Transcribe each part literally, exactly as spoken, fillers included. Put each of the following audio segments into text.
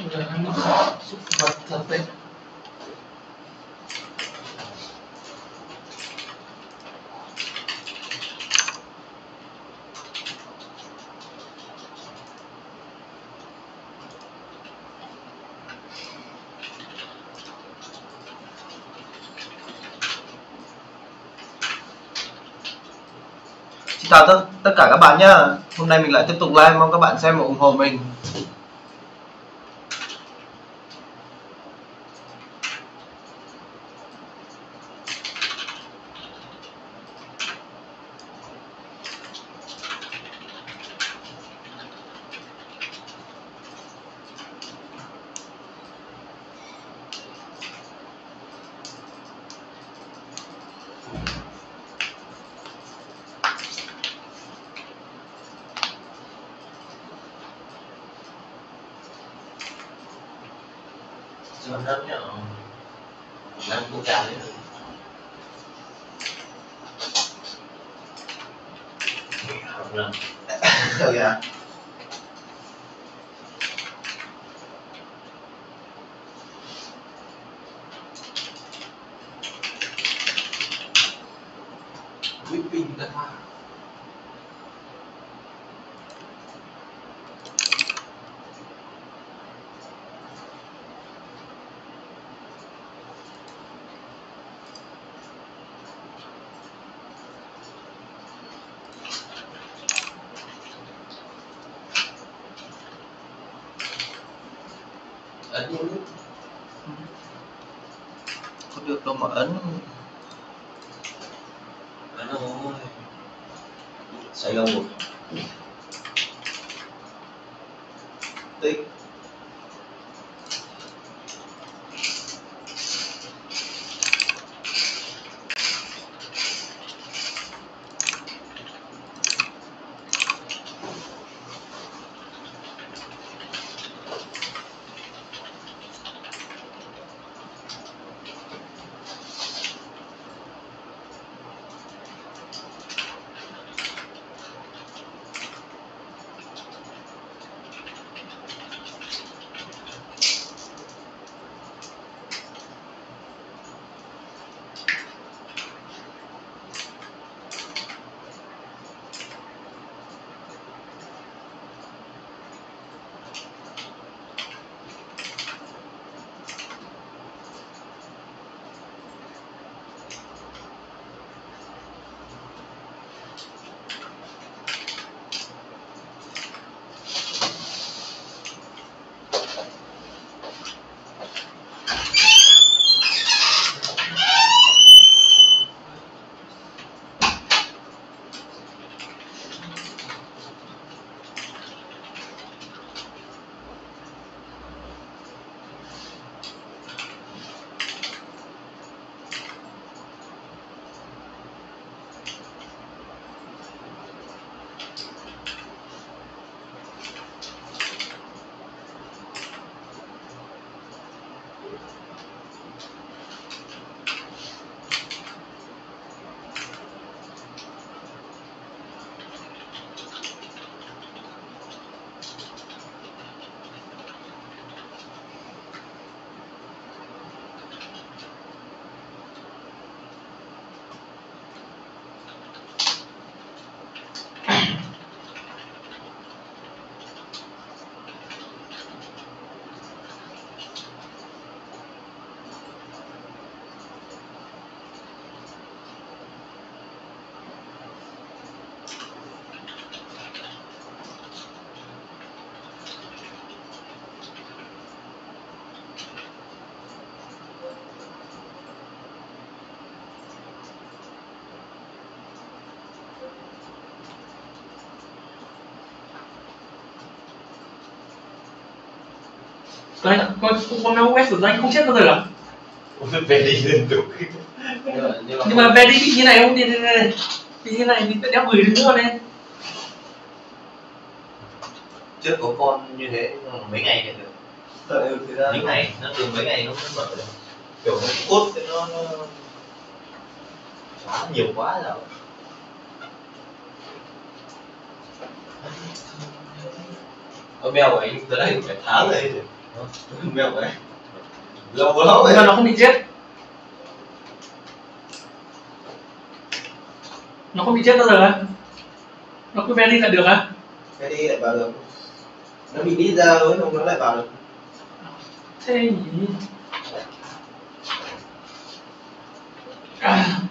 Súc vật thật đấy. Chào tất tất cả các bạn nhá. Hôm nay mình lại tiếp tục live, mong các bạn xem và ủng hộ mình. Cho nó nhỏ năm cũng cao đấy. Học lần. Được ạ. Whipping đã hoa. Ấn luôn. Có được đâu mà ấn. Ấn rồi. Xoay lông một. Tích. Con con con nào quét của anh không chết bao giờ à? Về đi liên tục. Nhưng mà, nhưng mà về đi bị như này không thì này này thì như này mình phải đeo gửi đến luôn này. Trước có con như thế mấy ngày thì được. Ừ, thì ra Mấy ngày nó từ mấy ngày nó mới mở được. Kiểu nó cốt cái nó nó quá nhiều quá rồi. Con mèo của anh tới đây phải tháng rồi. Mèo đấy lâu lắm nhưng mà rồi. nó không bị chết, nó không bị chết bao giờ á, nó cứ ve đi là được á. Cái đi lại vào được, nó bị đi ra rồi không nó lại vào được. Thế nhỉ. À.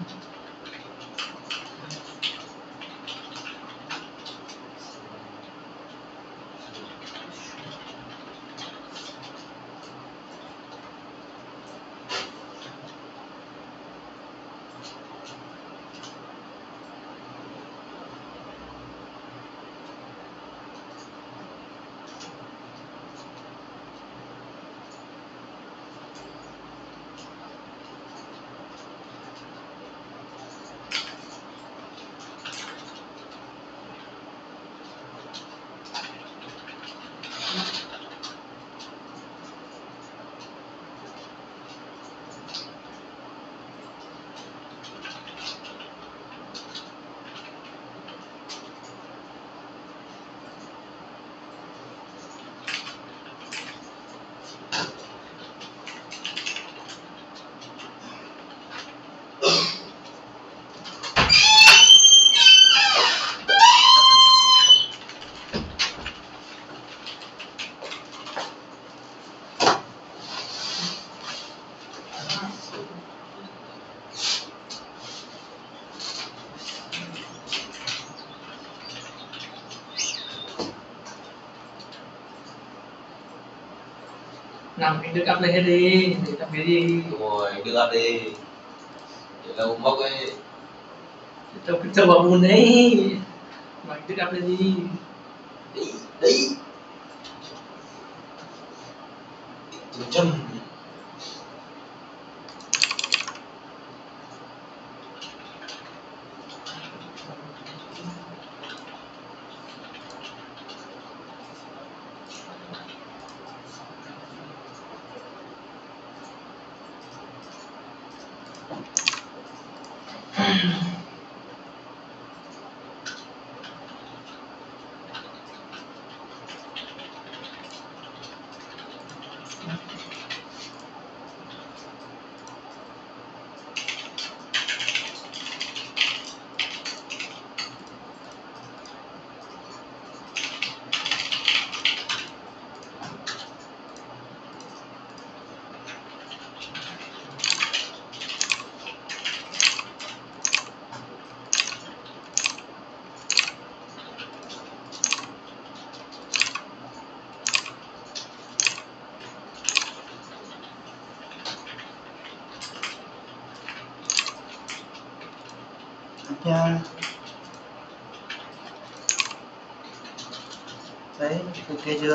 Nằm anh đưa cặp lên hết đi, để làm cái gì? Đúng rồi, đưa cặp đi. Để lâu mốc ấy. Tao cứ chờ vào buồn đấy. Mà anh đưa cặp lên đi. Đi, đi. Chấm chấm. Nha. Đấy, ok chưa?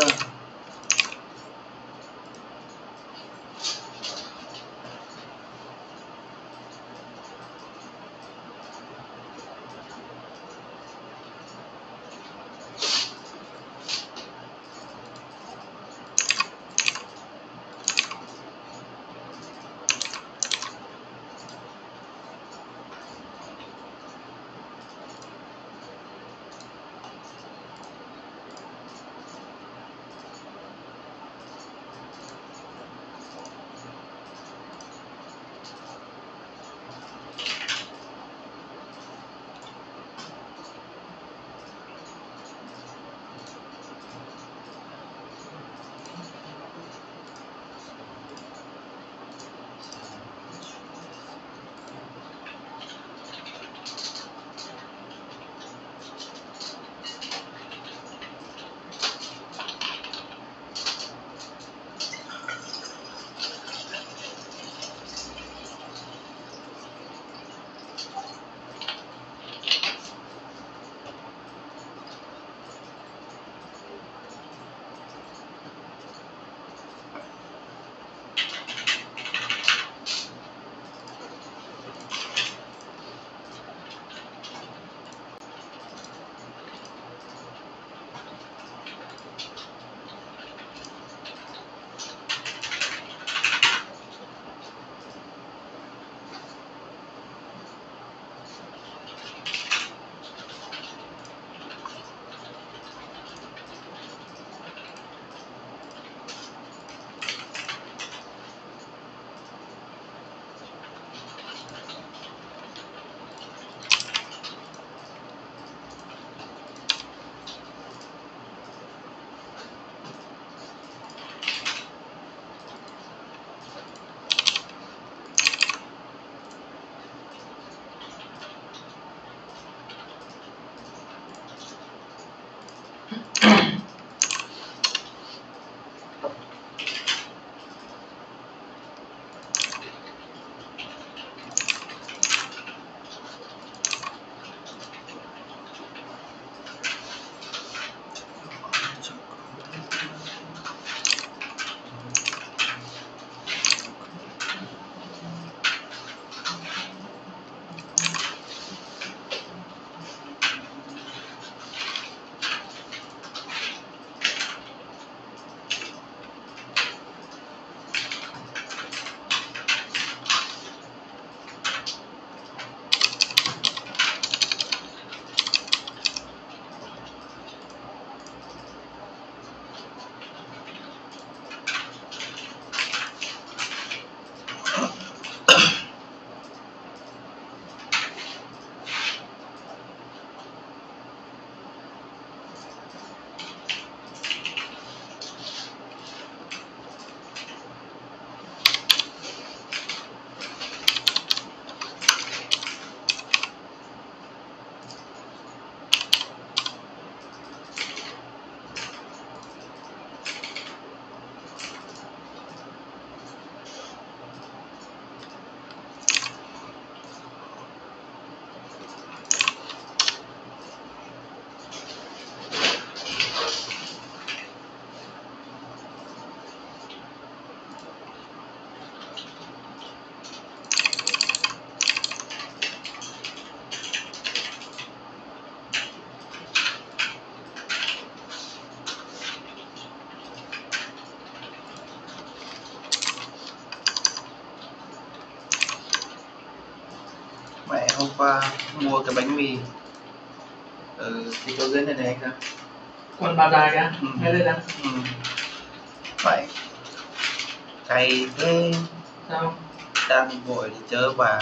qua mua cái bánh mì ở cái chỗ dưới này này kìa. Quần bà dài kìa, Ừ. ngay đây nè. Ừ. Vậy cay thế, Sao? đang vội để chớ bà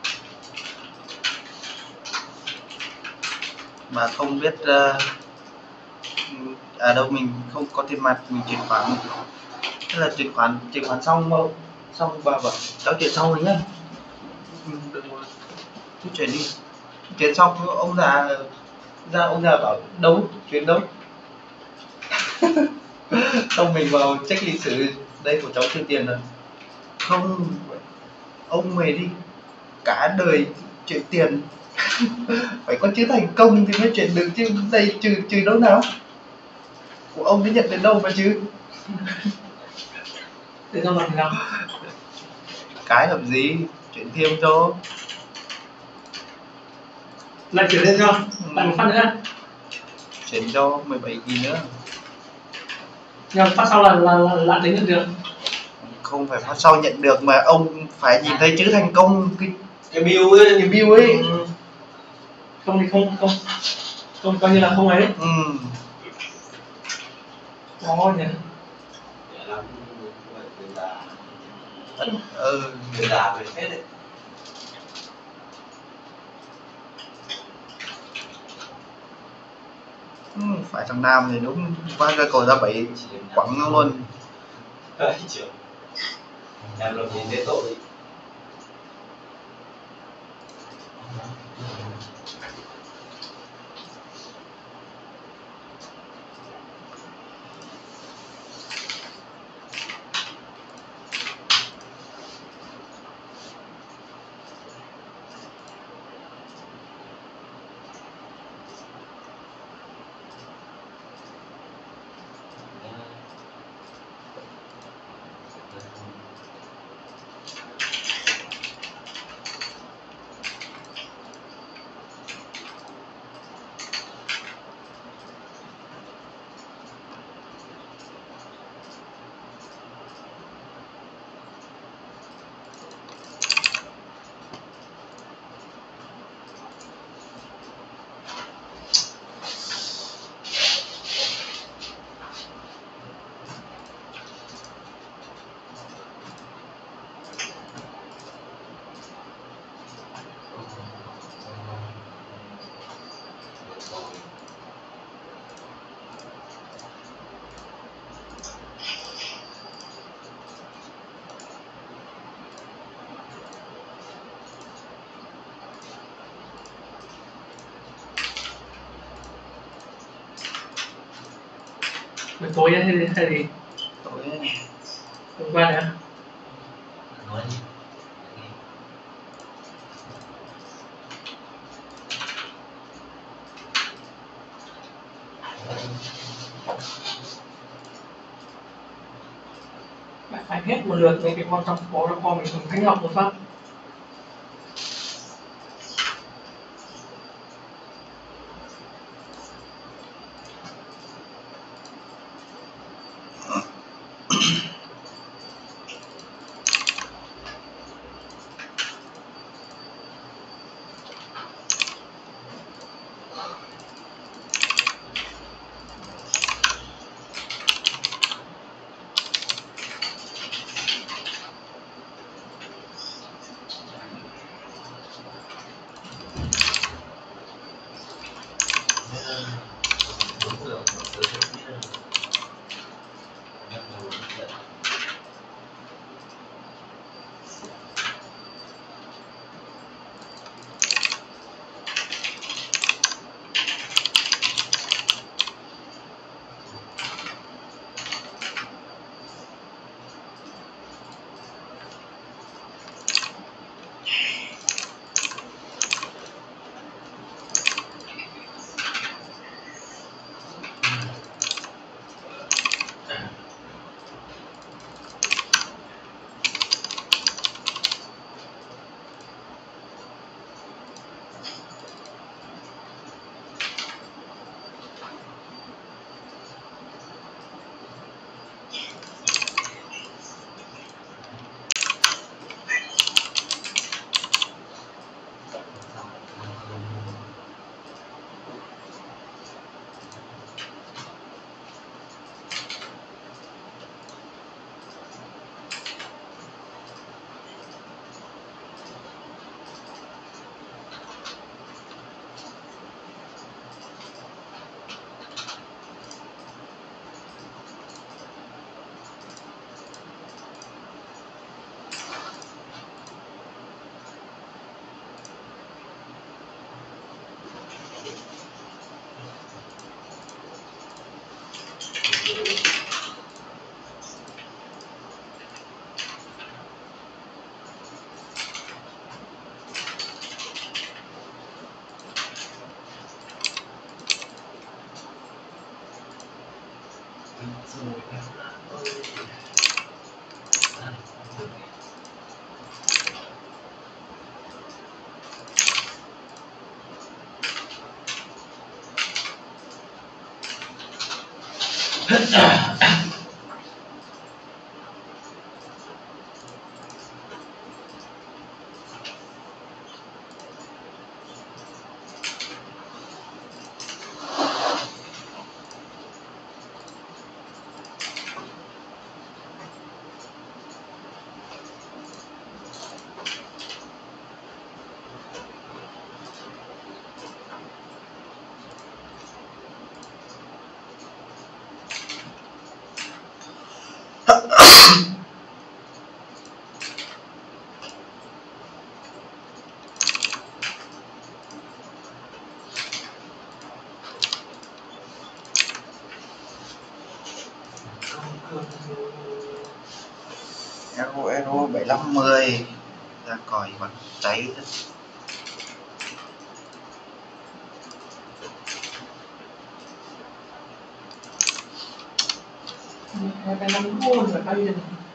mà không biết uh, ở đâu mình không có tiền mặt mình chuyển khoản, tức là chuyển khoản chuyển khoản xong không xong bà bảo cháu chuyển xong rồi nhá. Ừ, được rồi, cứ chuyển đi. Chuyển xong ông già ra ông già bảo đâu chuyển đâu. Xong mình vào check lịch sử, đây của cháu chưa tiền rồi. Không, ông mày đi, cả đời chuyển tiền phải có chữ thành công thì mới chuyển được chứ, đây trừ trừ đâu nào của ông mới nhận đến đâu mà chứ. Để xong làm gì nào? Cái làm gì, chuyển thêm cho. Lại chuyển lên cho, lại một phát nữa. Chuyển cho mười bảy nghìn nữa. Nhưng phát sau là là, là, là tính được được. Không phải phát sau nhận được mà ông phải nhìn thấy chữ thành công, cái cái bill ấy. cái bill ấy. Ừ. Không thì không không không coi như là không ấy. Ừ. Có nhỉ. Để lắm người già. Ừ. Người già về hết đấy. Ừ, phải thằng Nam thì đúng qua cái cầu ra bảy quẳng nó luôn. Đấy chưa. Em làm gì thế tội. Buổi tối hay hay gì? Tối Hôm qua nữa. Nói gì? Bạn phải hết một lượt mấy cái con trong phố nó con mình dùng thanh lọc một phát. Đúng rồi, một số chuyện biết rồi. Em là một chuyện. rồi em ơi. Euro Euro bảy lăm mười ra còi bắn cháy thật. Cái năm luôn là bao nhiêu?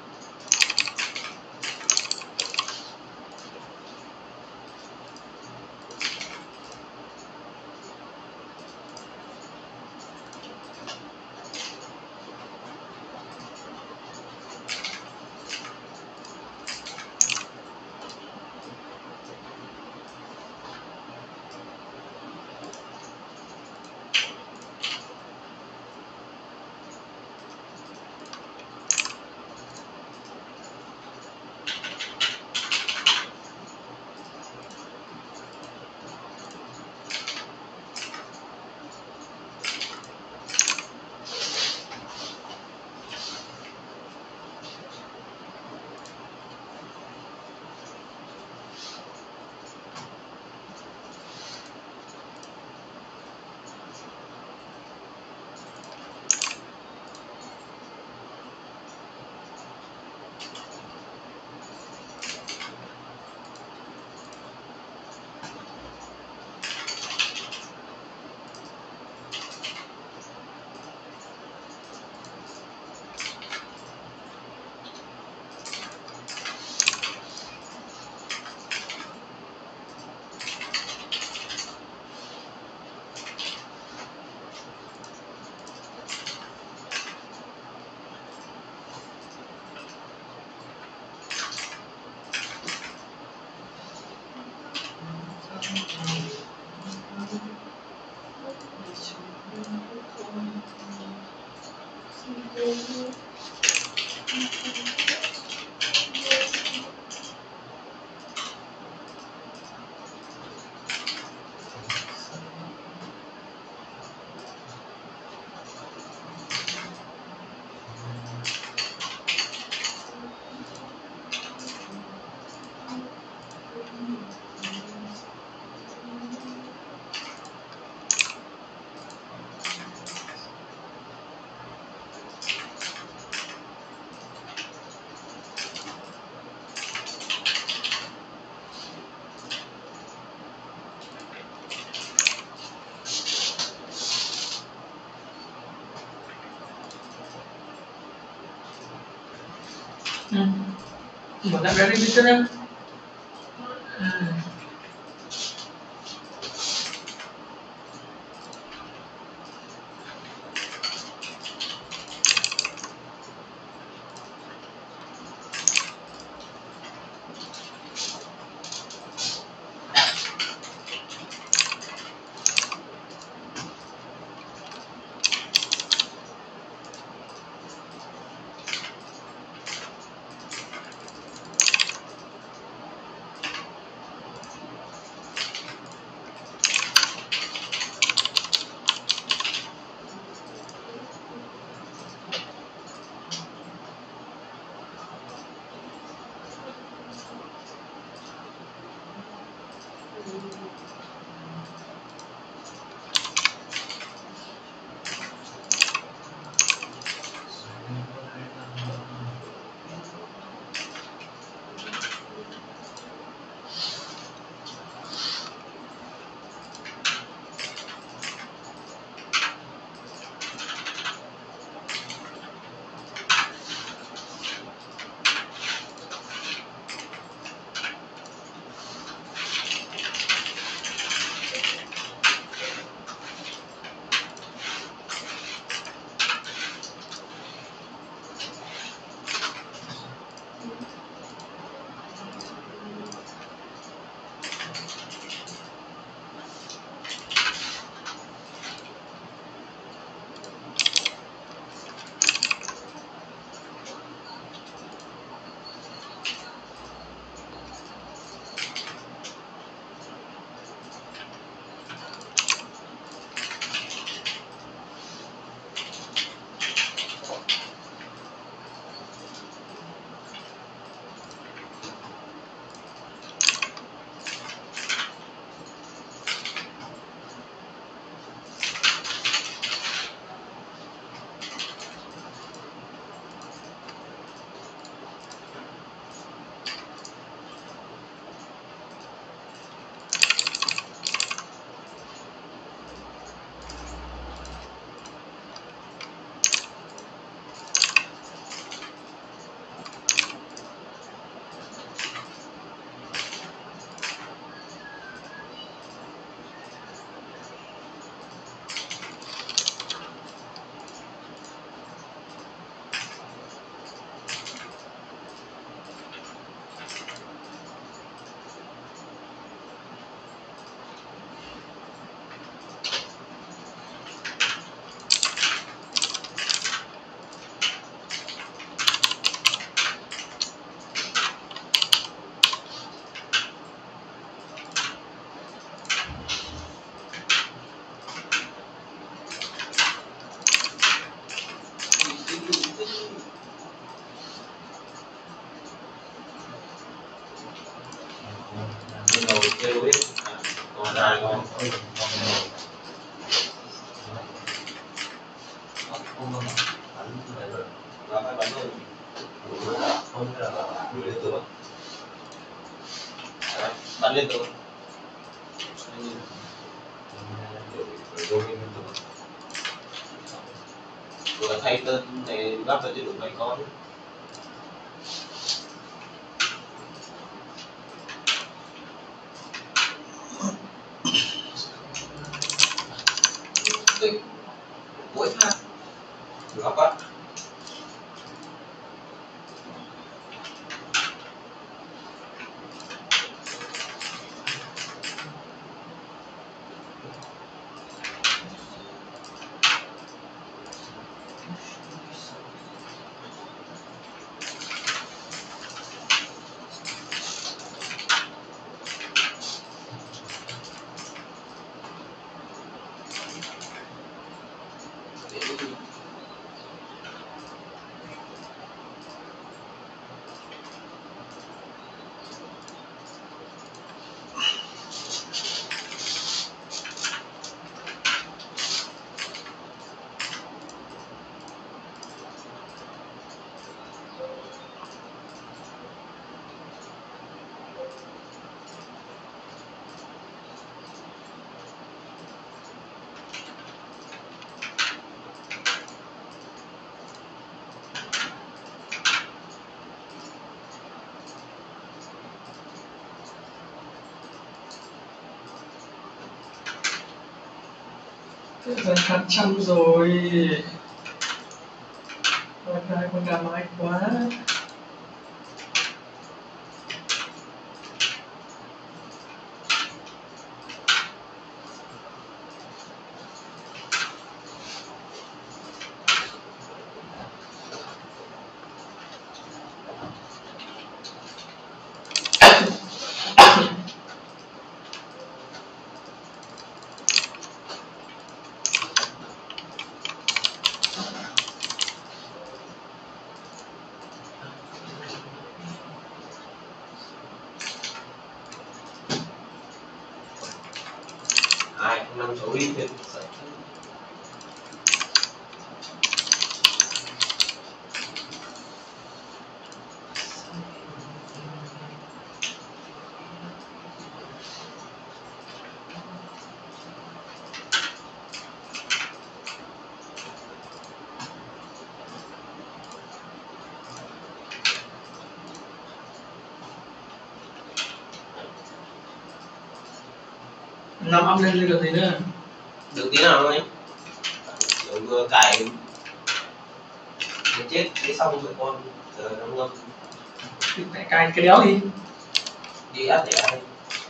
Ừ. Mở lại cái đi chân em. Ừ. lăn liên tục vừa thay tên này lắp vào chế độ bảy con cuối ha được quá Gần tám trăm rồi. Wifi con gà mãi quá. hai năm số đi thì Năm âm lên được gì nữa? được tí nào thôi rồi vừa cài chết thế xong rồi con giờ nó ngâm Thì phải cài cái đéo đi. đi áp để đây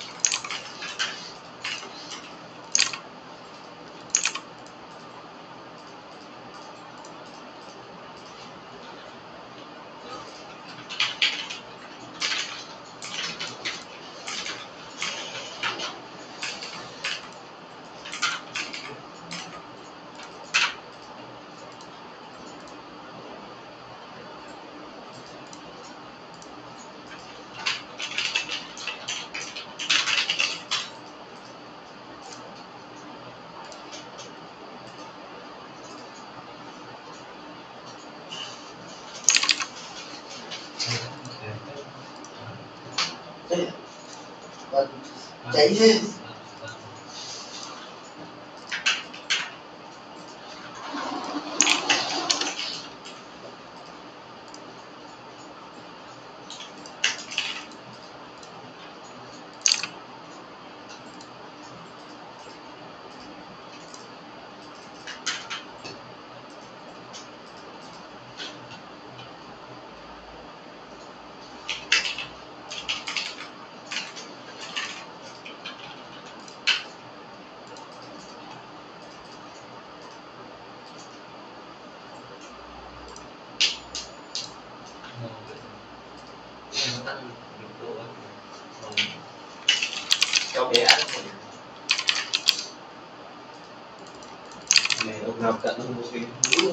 cháy thế. cho bé ăn này ông nào cận hơn một cái luôn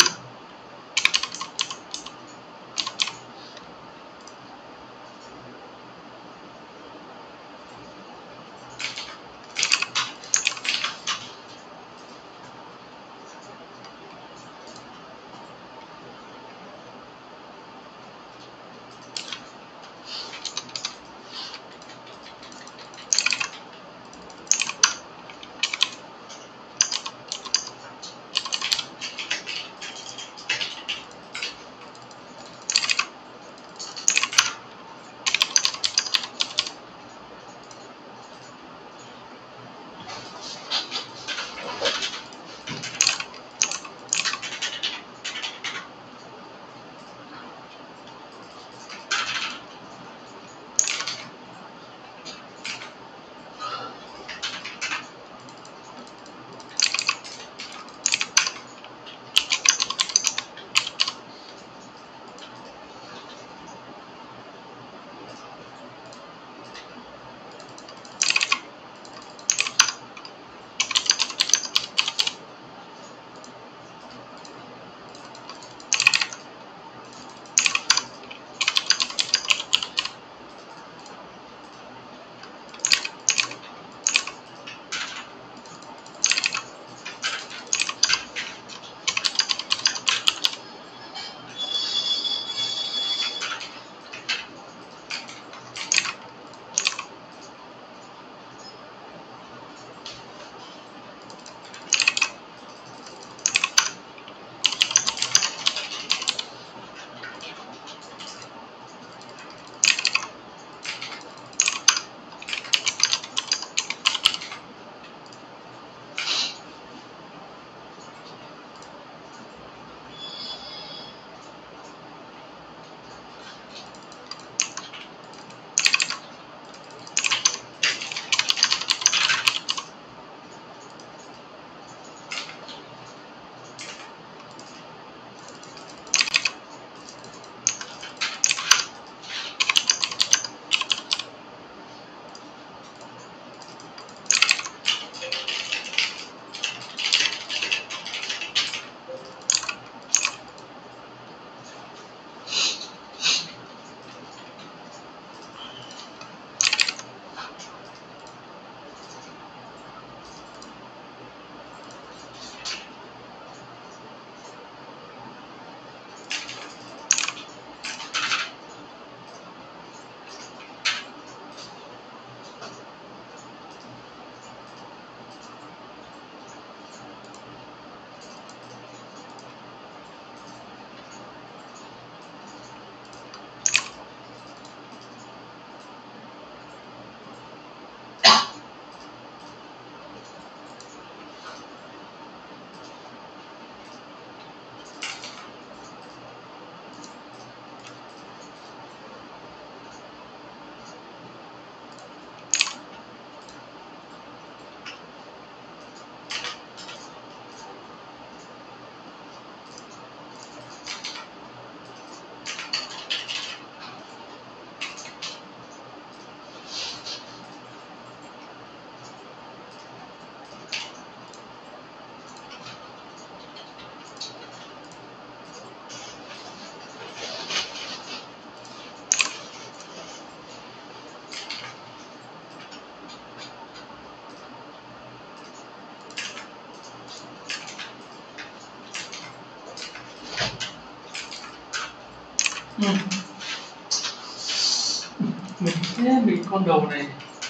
Ừ. Mình thế mình con đầu này.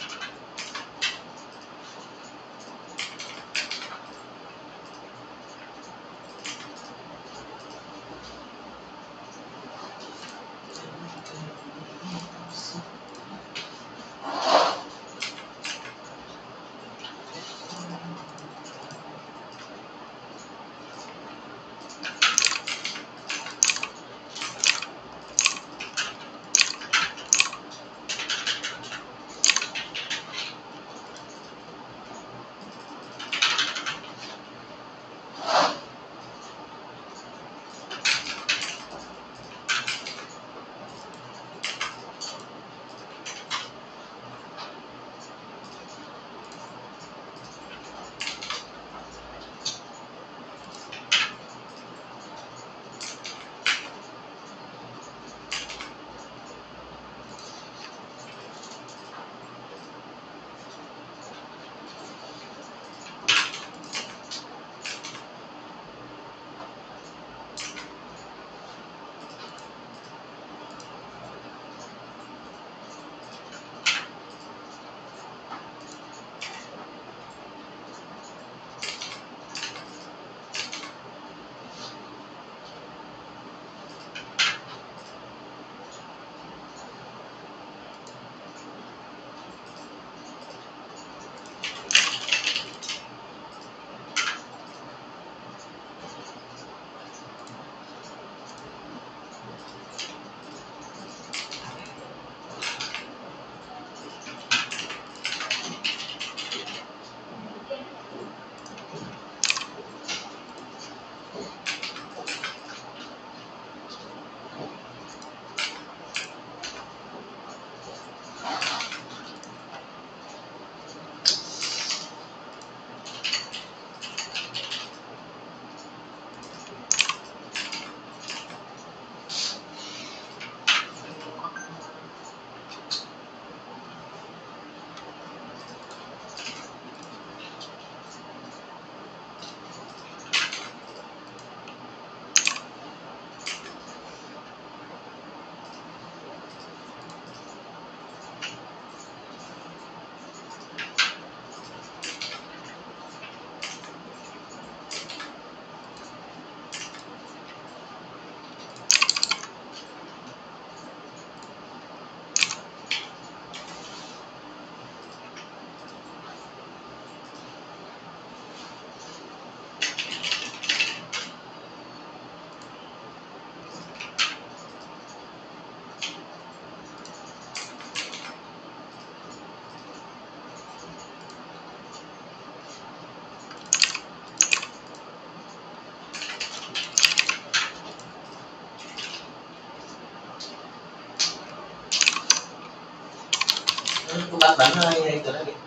Bắn bắn hai hay cái này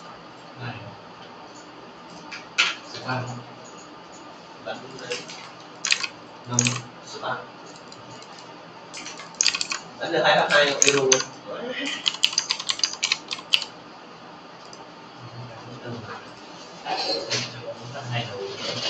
này spam bắn đấy năm spam bắn được hai phát hai euro luôn. Hai đầu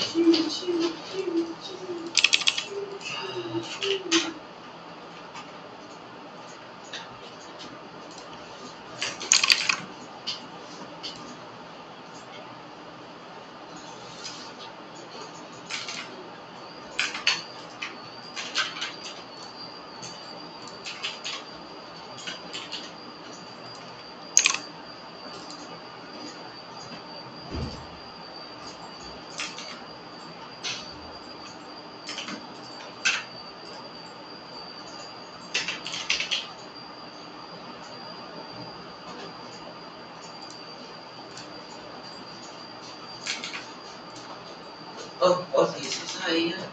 ơ có gì sai sai á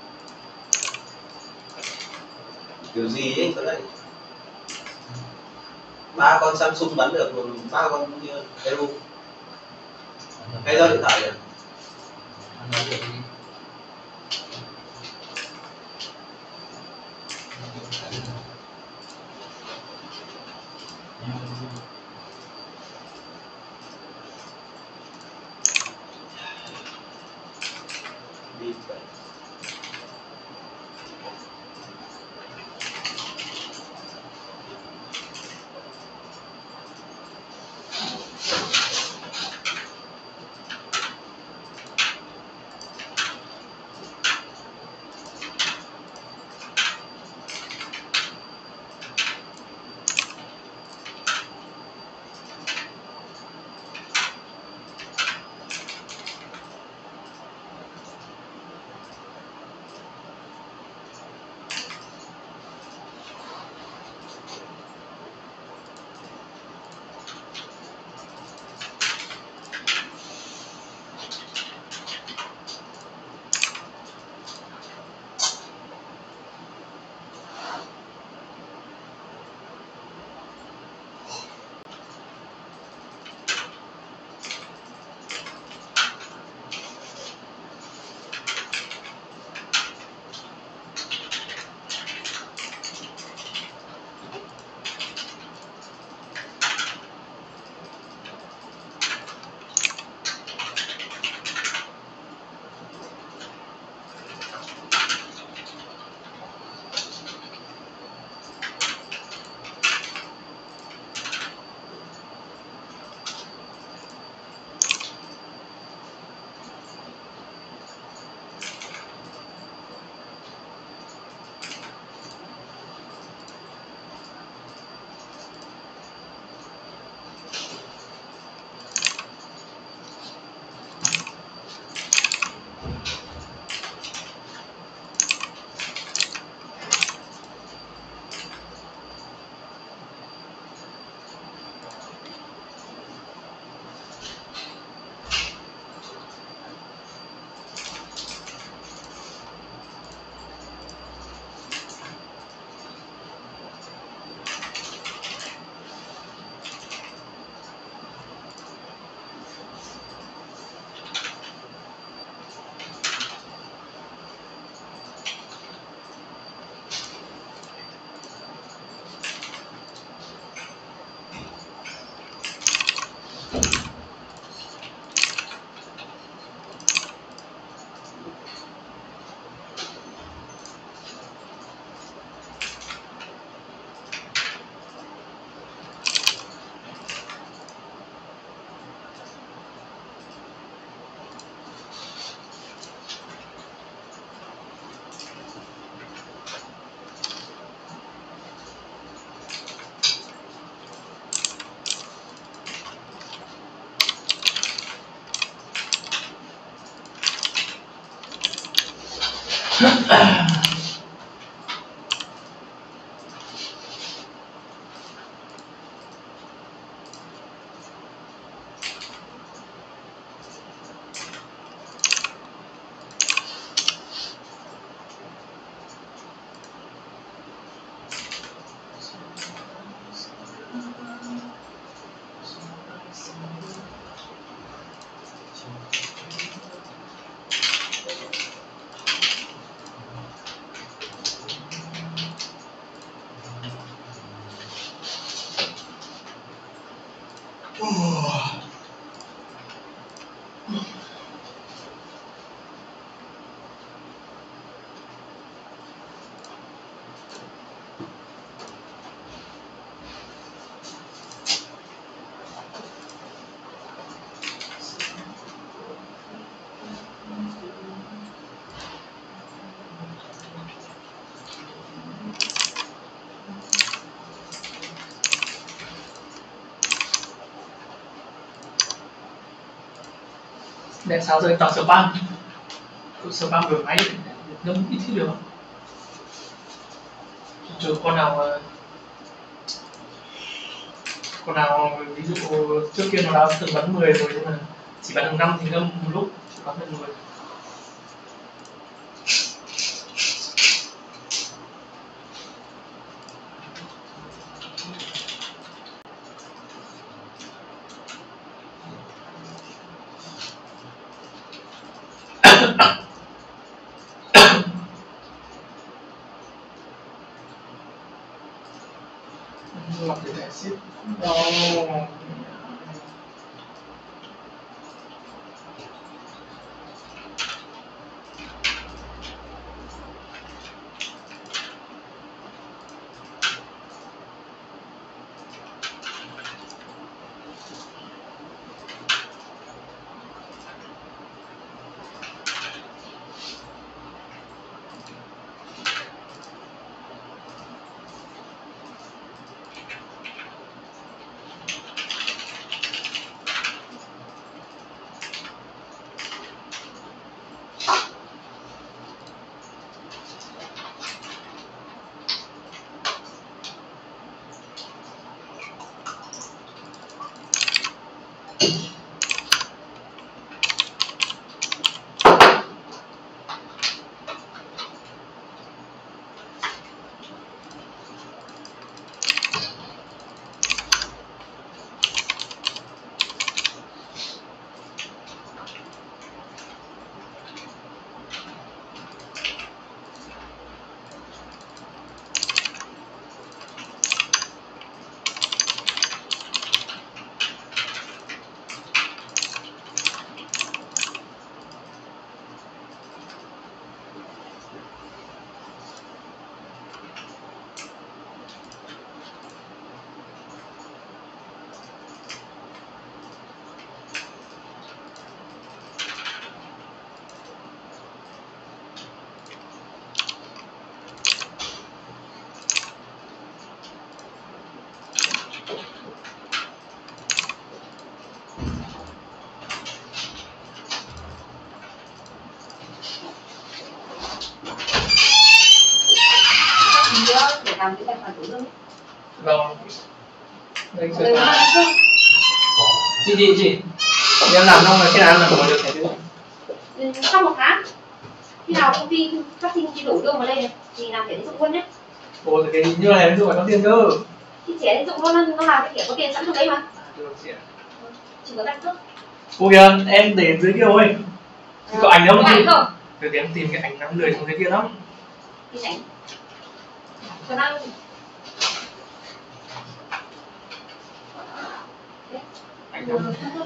kiểu gì ấy cái này ba con Samsung bắn được rồi ba con Hero hay do điện thoại à? Đi vậy. Để sao rồi toàn spam, cứ spam đổi máy nó ít thích được. Trừ con nào con nào ví dụ trước kia nó đã từng bắn mười rồi nhưng mà chỉ bắn được năm thì ngâm một lúc chỉ bắn được mười. Lọc để thẻ ship. Oh. làm cái tài khoản của Dương. Vâng. Đây Đây chơi là trước. chị chị chị em làm xong rồi khi nào em làm được thẻ tín dụng? Sau một tháng. Khi nào công ty phát sinh chị đủ lương vào đây này thì làm thẻ tín dụng luôn nhé. Ồ thì cái như này tín dụng phải có tiền cơ. Thì thẻ tín dụng luôn nó làm cái thẻ có tiền sẵn trong đấy mà. À, được chị ạ. Chỉ có căn cước. Cô kìa em để dưới kia thôi. À, có ảnh đâu có mà ảnh không? Để em tìm cái ảnh nắm lười trong dưới kia lắm. Thì ảnh. Còn đang Ảnh đâu?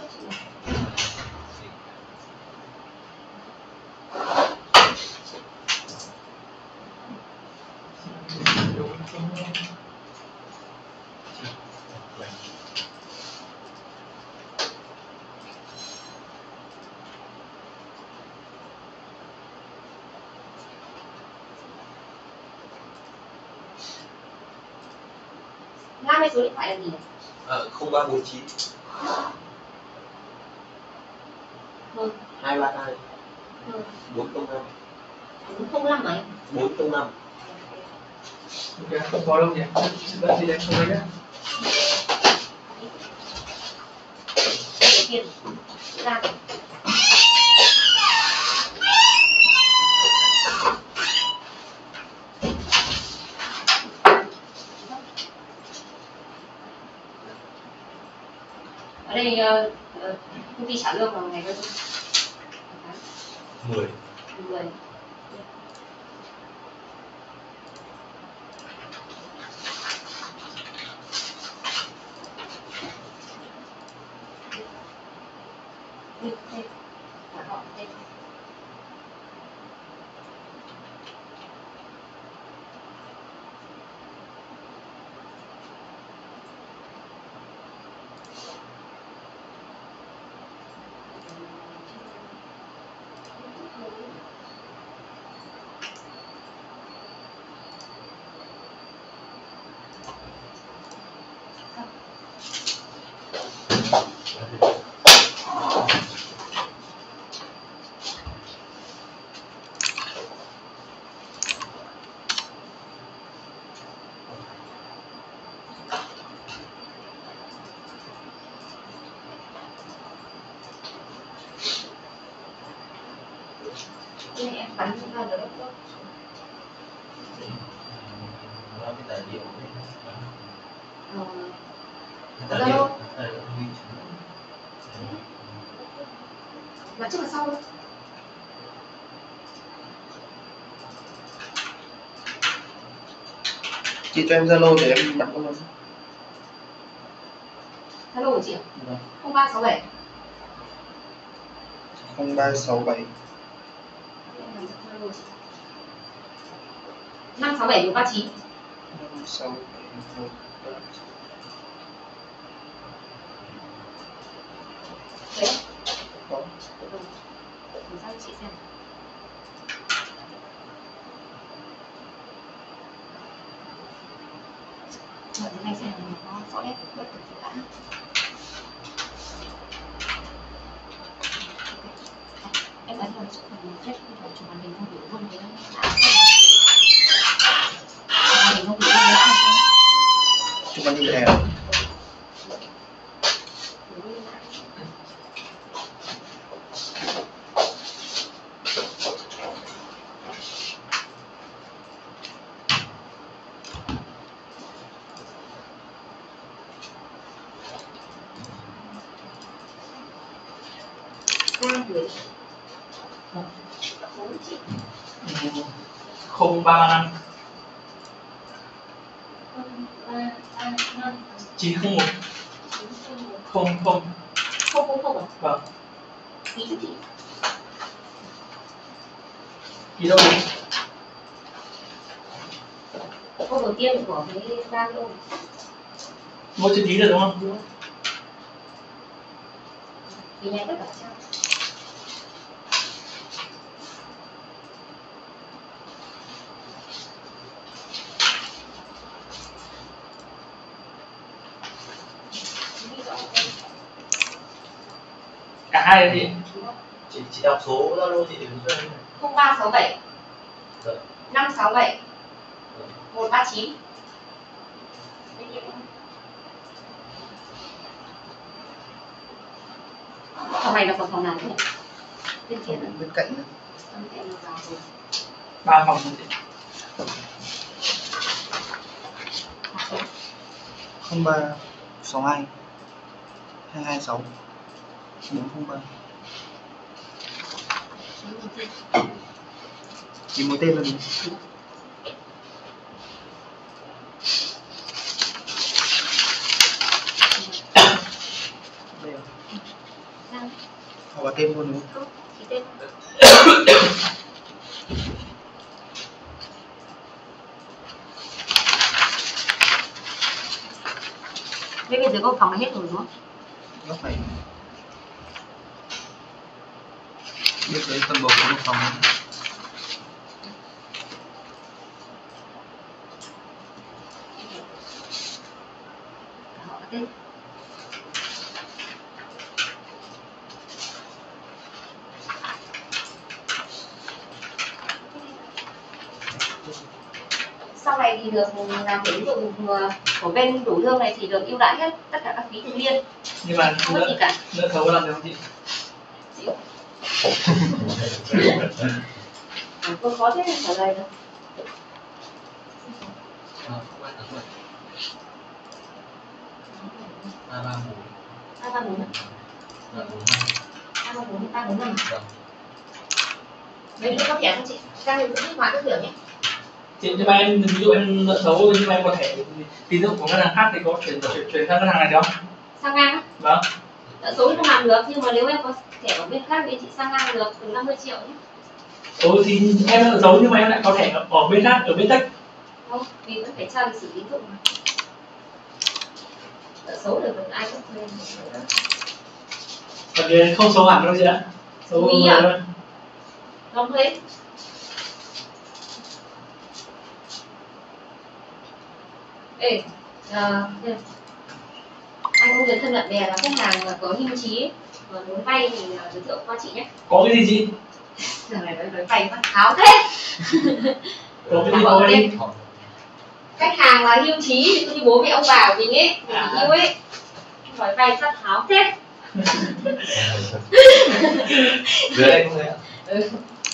Nam hay số điện thoại là gì? Ờ, không ba bốn chín Ừ. hai ba hai Ừ. bốn không hai. bốn không năm ấy. bốn không năm. Ok, không có đâu nhỉ, vẫn gì đấy không đấy nhá. Đầu tiên ra ở đây uh, uh, công ty trả lương vào ngày bao nhiêu? mười. mười. Đây, đây. Cả họ đây. Cái này em bắn ra được không? Nó cái tài liệu đấy. Ờ, Tài Zalo. liệu. Tài liệu ghi chú. mà chắc là sau thôi. Chị cho em Zalo để em đặt luôn. Zalo của chị ạ? Vâng. không ba sáu bảy. không ba sáu bảy. năm sáu bảy một ba chín. năm sáu bảy một ba chín. Đấy. Có. Ừ. Thử sang chị xem. Mở cái này xem nó rõ nét bất tử sự đã. Em ấn vào chỗ phần chết vào chụp màn hình không bị rung cái đã. Màn hình không bị rung cái đã xong. Chụp màn hình này. Không ba năm chín không một không không Không không không à? vâng. Ký cho chị. Ký đâu nhỉ? Câu đầu tiên của cái Zalo. Một chữ ký được đúng không? Đúng không? Ký nhé tất cả trang. Cả hai là gì? Chị chị đọc số Zalo chị đứng cho em. không ba sáu bảy. Dạ. năm sáu bảy. một ba chín. Phòng này là phòng phòng nào nhỉ? Bên kia nữa. Bên cạnh nữa. Bên cạnh là vào rồi. Ba phòng rồi chị. không ba sáu hai hai hai sáu bốn không ba. Chỉ một tên là gì? Đây à? Sao? Họ bảo tên luôn đúng không? Không, chỉ tên. Đây bên dưới có phòng này hết rồi đúng không? Góc này. Biết đấy tầng một có một phòng. Họ có tên. sau này thì được làm thẻ tín dụng của bên đủ lương này thì được ưu đãi hết tất cả các phí tự nhiên, Nhưng mà không có gì cả. nợ xấu có làm được không chị? Chịu. Tôi khó thế trả lời đâu. Ờ, không ai thắng rồi. Ba ba bốn. Ba ba bốn. Ba bốn năm. Ba ba bốn, ba bốn năm. Vâng. Mấy đứa có thẻ không chị? Ra thì cũng hóa cái thưởng nhé. Chị nhưng mà em ví dụ em nợ xấu nhưng mà em có thể tín dụng của ngân hàng khác thì có chuyển chuyển chuyển sang ngân hàng này được không? Sang ngang á? Vâng. Nợ xấu thì không làm được, nhưng mà nếu em có thẻ ở bên khác thì chị sang ngang được từ năm mươi triệu nhé. Ừ thì em nợ xấu nhưng mà em lại có thẻ ở bên khác, ở bên Tech. Không, vì vẫn phải tra lịch sử tín dụng mà. Nợ xấu thì vẫn ai cũng thuê. Còn thì không xấu hẳn đâu chị ạ. Xấu Ý người à? thôi. Không thuê. Ê, à, anh có người thân bạn bè là khách hàng là có hưu trí và muốn vay thì uh, giới thiệu qua chị nhé. Có cái gì chị? Giờ này nói nói vay phát tháo thế. Có cái gì có đi. Khách hàng là hưu trí thì tôi đi bố mẹ ông bà của mình ấy, mình À. hưu ấy. Nói vay phát tháo thế. Dưới đây không thấy ạ? Ừ.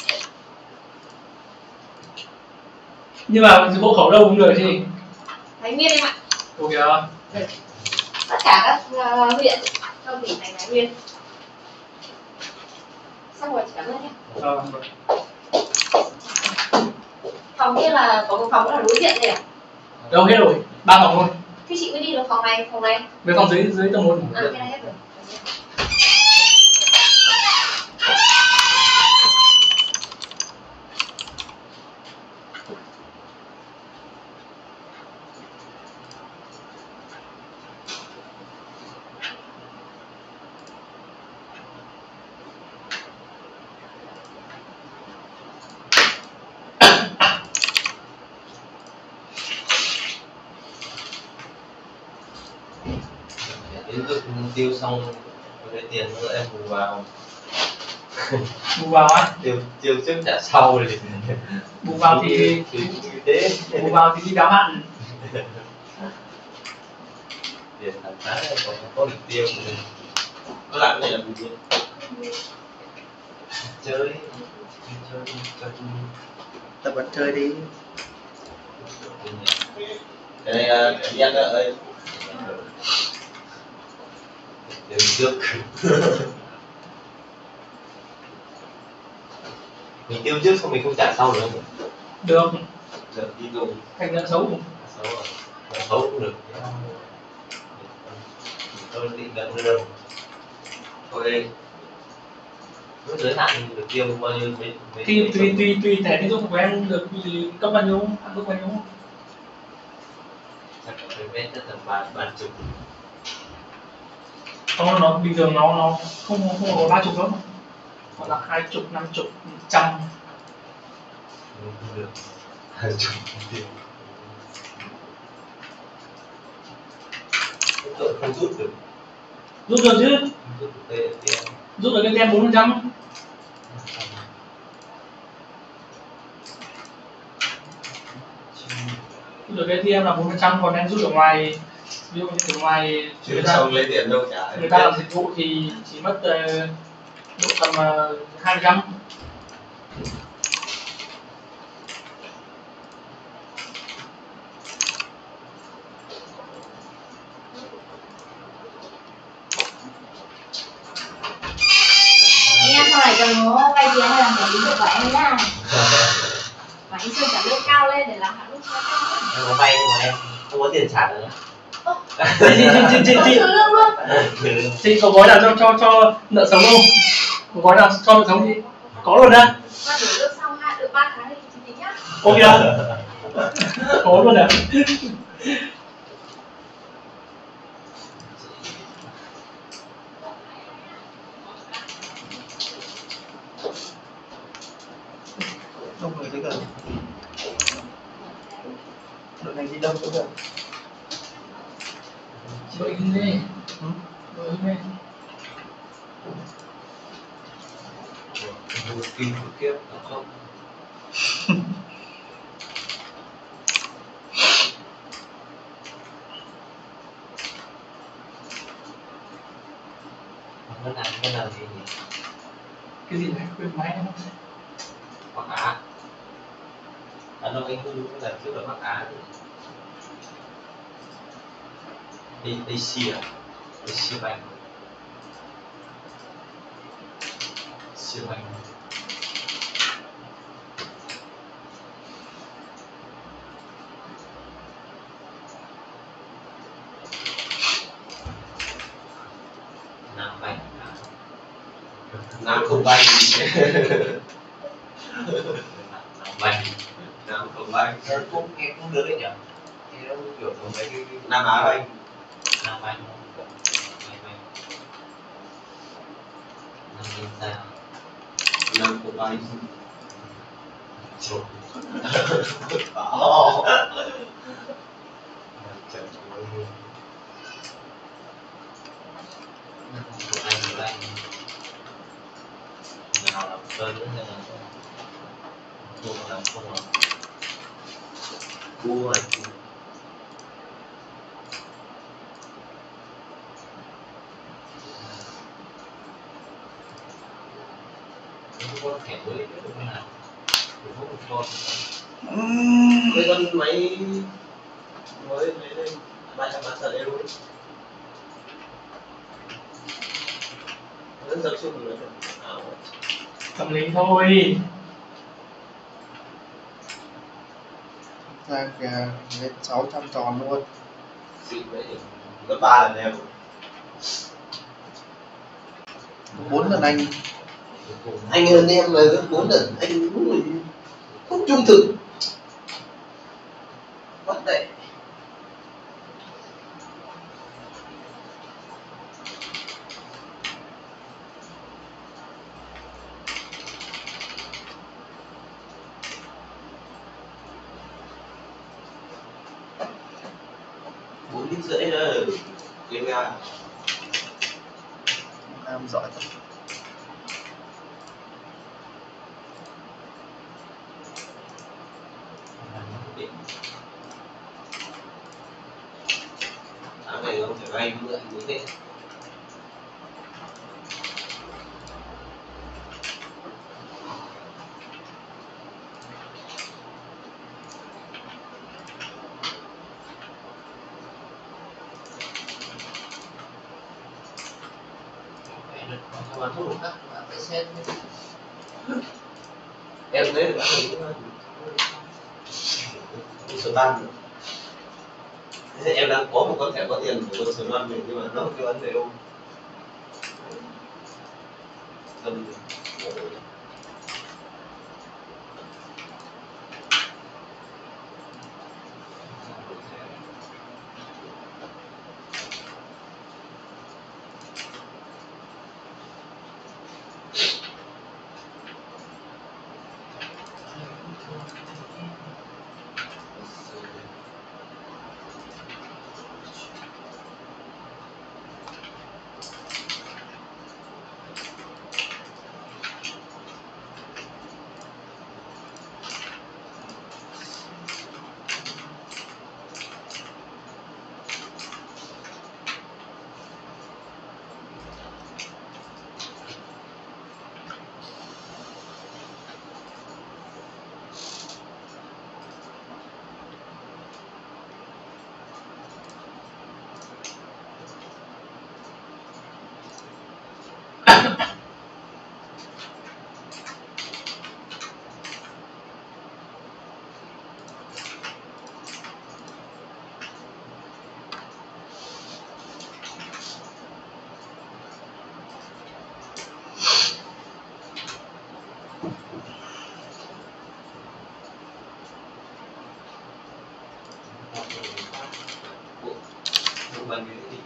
Nhưng mà hộ khẩu đâu cũng được chị. Thái Nguyên em ạ. Ồ kìa. Tất cả các uh, huyện trong tỉnh thành Thái Nguyên. Xong rồi chị cảm ơn nhé. Vâng. Phòng kia là có một phòng đó là đối diện đây à? Đâu hết rồi, ba phòng thôi. Thế chị mới đi được phòng này, phòng này. Với phòng dưới dưới tầng một. À, cái này hết rồi. Tín dụng tiêu xong lấy tiền nữa em bù vào. Bù vào á. Tiêu tiêu trước trả sau rồi. Bù vào thì thì như thế. bù vào thì đi đáo hạn. Tiền hàng tháng này có có được tiêu rồi. Có làm cái này làm gì? Chơi. Chơi chơi. Ta vẫn chơi đi. Cái này là đi ăn ơi. Tiền trước. Mình tiêu trước xong mình không trả sau được không? Được. Được đi dùng. Thành nợ xấu. Xấu rồi. Xấu cũng được. Tôi định nhận lương. Thôi. Lúc giới hạn được tiêu bao nhiêu mấy mấy. Thì tùy tùy tùy thẻ tín dụng của em được thì cấp bao nhiêu, hạn mức bao nhiêu. Chắc phải vé chắc tầm ba ba chục. Không, nó bình thường nó nó không không có ba chục đâu. Hoặc là hai chục, năm chục, trăm. Không được. Hai chục tiền. Tội không rút được. Rút được chứ. Rút được tiền tiền. Rút được cái tem bốn phần trăm. Rút được cái tem là bốn phần trăm, còn em rút ở ngoài, ví dụ như ở ngoài Chứ người ta, không lấy tiền đâu trả. người ta làm dịch vụ thì chỉ mất uh, độ tầm uh, hai phần trăm. Em sau này cần nó vay tiền hay làm thẻ tín dụng của em nhá. Và anh Sơn trả lương cao lên để làm hạn mức cho cao. Em có vay nhưng mà em không có tiền trả nữa. Chị chị chị chị chị Trừ lương luôn. chị có gói nào cho cho cho nợ xấu không? Có gói nào cho nợ xấu không chị? Có luôn á. Và đủ lương xong hai được ba tháng thì chị tính nhá. Ok. Có luôn à? Đông người tới gần. Đội này đi đông tới gần. Đội in đi. Ừ. Đội in đi. Vô kinh khủng khiếp không? cái gì đấy khuyên máy nó Bắc Á. Anh nói anh cứ đúng là trước là Bắc Á. A- Asia, Asia Bank, Asia Bank. Nam Bank, Nam không bay. Nam Bank, Nam không bay. nó cũng nghe cũng được đấy nhỉ? Nghe nó kiểu của mấy cái, cái Nam Á bay. Nam Bank, Nam Bank, Nam Bank sao? Nam không bay. Trộn. Đó. Trời ơi. Của anh của anh nào làm cơn nữa hay là không làm không làm cua này không có thẻ mới được không nào được không một con Cái con máy mới lấy lên ba trăm ba mươi euro. Rất tập trung nữa. tâm lý thôi. ra kìa lên sáu trăm tròn luôn. Xịn đấy nhỉ. Gấp ba lần em. Bốn lần anh. Anh hơn em là gấp bốn lần. Anh đúng rồi. Không trung thực. Bất tệ. Bốn lít rưỡi đó. Game ra. Nam giỏi thật. Tháng này không phải vay mượn như thế. không bán thuốc khác bạn phải xét Em thấy là bạn ấy cũng số ban nữa. Thế em đang có một con thẻ có tiền của số loan mình nhưng mà nó không cái vấn đề đâu. Tâm không bằng cái gì.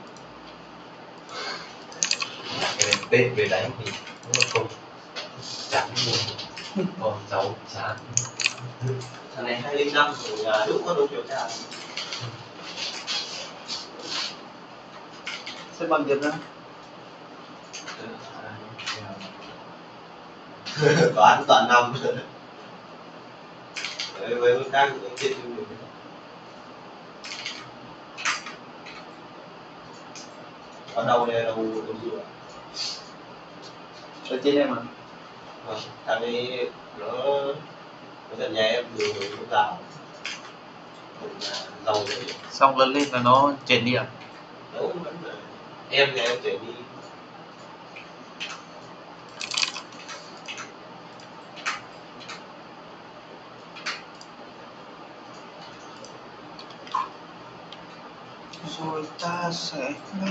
cái này tết về đánh thì đúng là không chán luôn con cháu chán Thằng này hai linh năm ở nhà đúng có đúng điều tra. Sẽ bằng Việt Nam. Toán toàn năm. Đấy, với con khác cũng chết như mình. Ở đâu đây, đâu đâu dựa. Ở trên em à? Vâng, thằng ấy nó nó gần nhà em từ lúc nào cũng là giàu đấy. Xong lớn lên là nó chèn đi à? Đâu vẫn là em thì em chuyển đi. Rồi ta sẽ lấy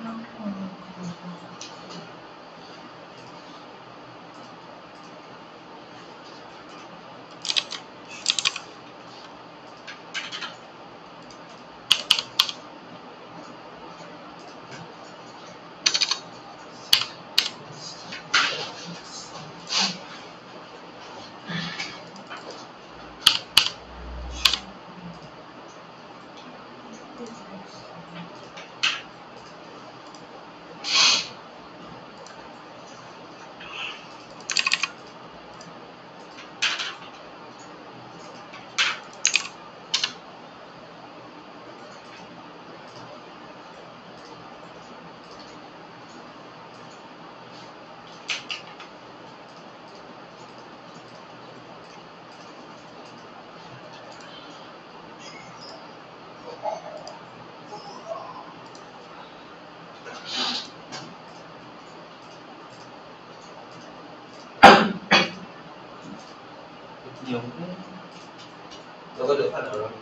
nhiều thế. Nó có được phát nào đâu.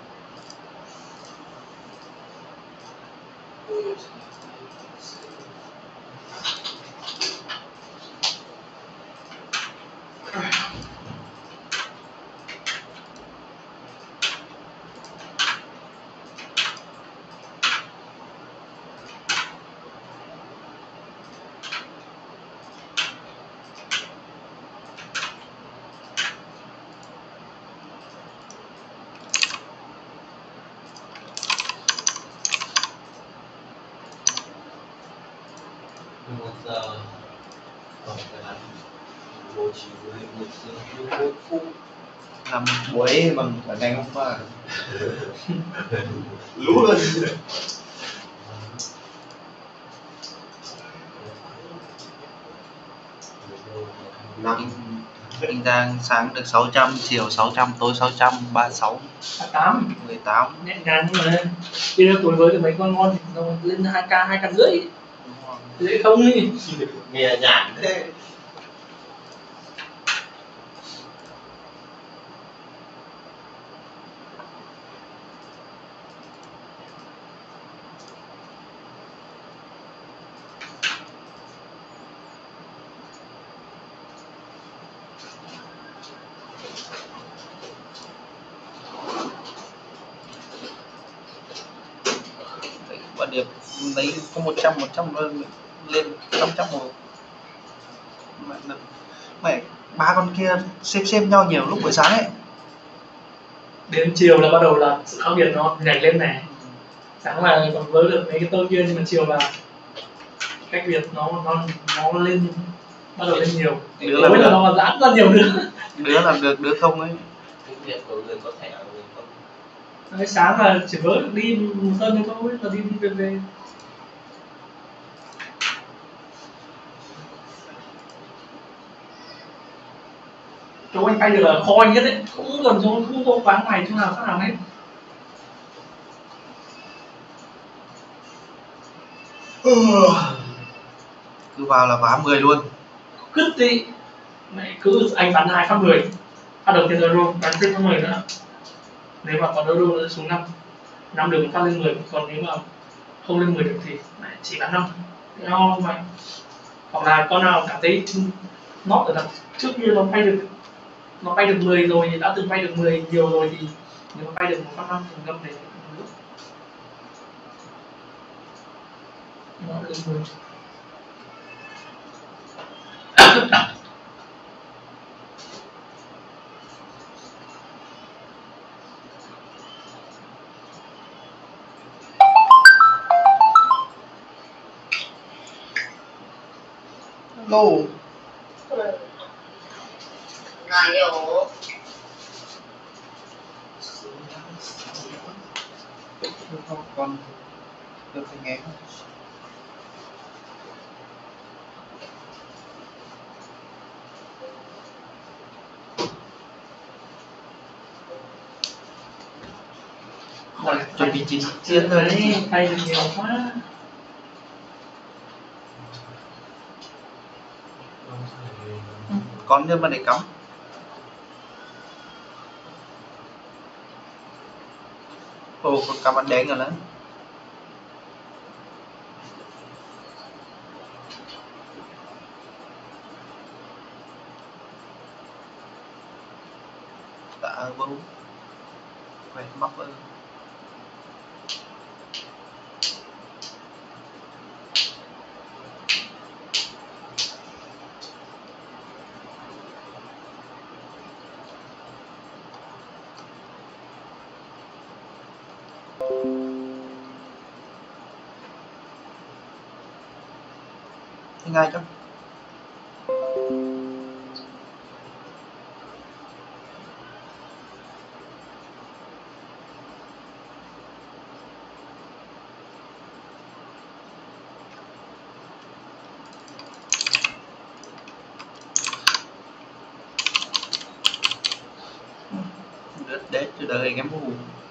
Một giờ còn phải làm bố trí với một giờ một phút Làm một buổi bằng cả ngày hôm qua. lú luôn. Anh, anh Giang sáng được sáu trăm, chiều sáu trăm, tối sáu trăm, ba mươi sáu, tám mười tám. nhẹ nhàng nhưng mà bây giờ tuổi với được mấy con ngon thì nó lên hai k hai k rưỡi dễ không đi. Nghe nhảm thế. Bạn điểm lấy có một trăm, một trăm lên năm trăm một. Mẹ ba con kia xem xem nhau nhiều lúc buổi sáng ấy. Đến chiều là bắt đầu là sự khác biệt nó nhảy lên này. Sáng là còn vớ được mấy cái tôi kia nhưng mà chiều là cách biệt nó nó nó lên bắt đầu lên nhiều. Đứa Tối làm là được, nó giãn ra nhiều nữa. đứa làm được, đứa không ấy. Cái việc của người có thẻ người không. Đấy, sáng là chỉ vớ được đi một sân thôi là đi về về. Chỗ anh bay được là kho nhất đấy, cũng gần chỗ không có quán ngoài chỗ nào khác nào hết. Cứ vào là vá mười luôn. Cứt đi mẹ cứ anh bắn hai phát mười phát đầu tiên euro bắn tiếp phát mười nữa, nếu mà còn euro nữa xuống năm năm đường phát lên mười, còn nếu mà không lên mười được thì mẹ chỉ bắn năm nó mày, hoặc là con nào cảm thấy nó ở đằng trước kia nó bay được nó bay được mười rồi thì đã từng bay được mười nhiều rồi thì nếu mà bay được một phát năm thì ngâm để nó lên mười. Lô. Nayo. Được không? Con được phải nghe không? Rồi, chuẩn bị chiến chiến rồi đấy. tay được nhiều quá. Con nhân mà để cắm. Ồ, con cắm ăn đen rồi đó. Đã bấu. Quẹt móc ơi. Thế ngay chứ. Đất đét cho đời em hù.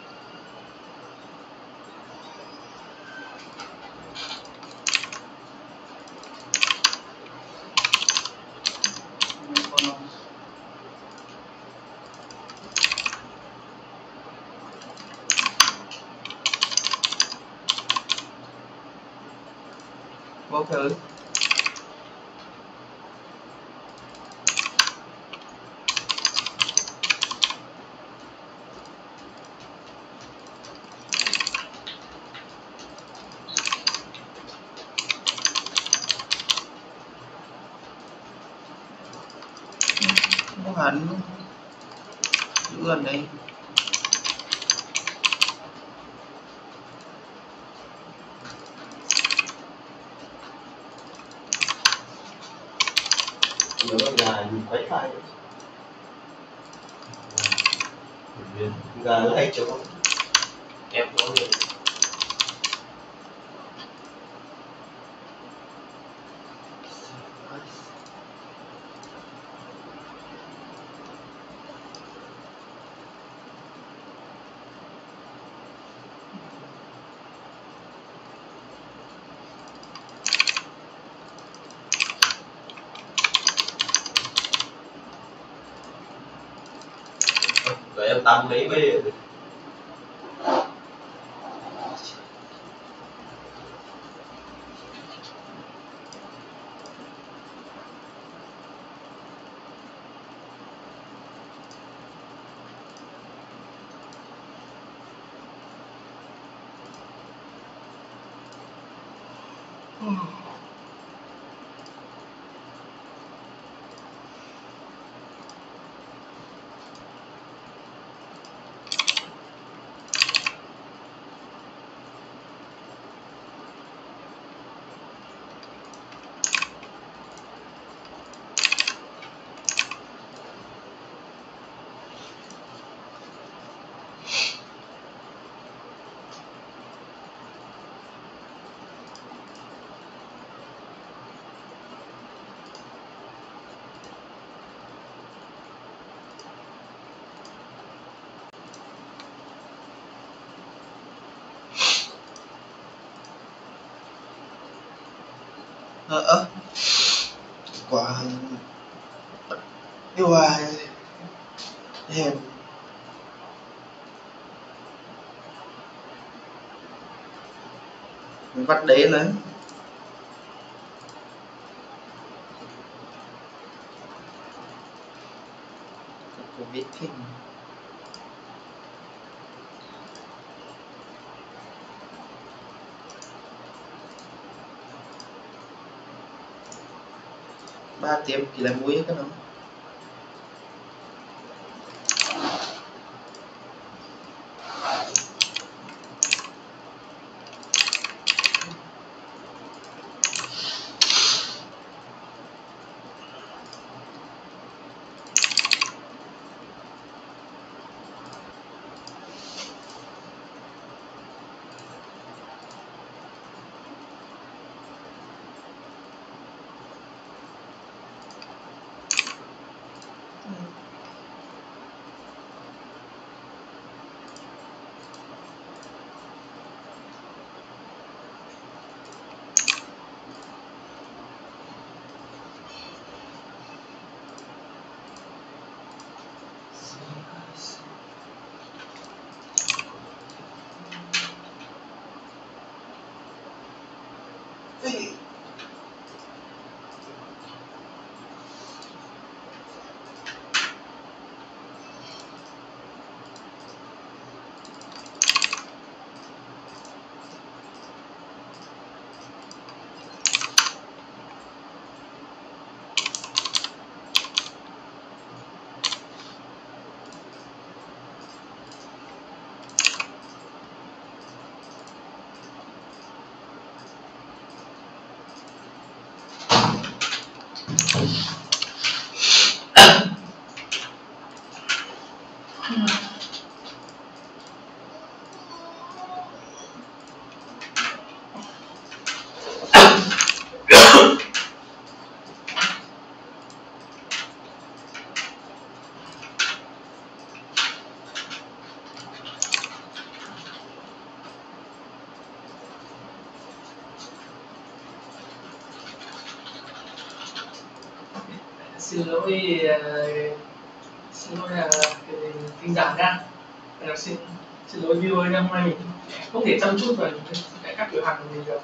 Vô thử. Nó hẳn giữ gần đây. Nhớ gà nhìn quấy phải. Gà nó hay chỗ Em có được. Rồi em tâm mấy với Ờ ơ. Quả yêu ai hèn. Mình bắt đế nữa. Của biết kinh. Ba tiệm chỉ là muối cái nó. Xin lỗi uh, xin lỗi uh, thính giả nhá. Uh, xin xin lỗi viewer nha, hôm nay mình không thể chăm chút vào cái các cửa hàng của mình được.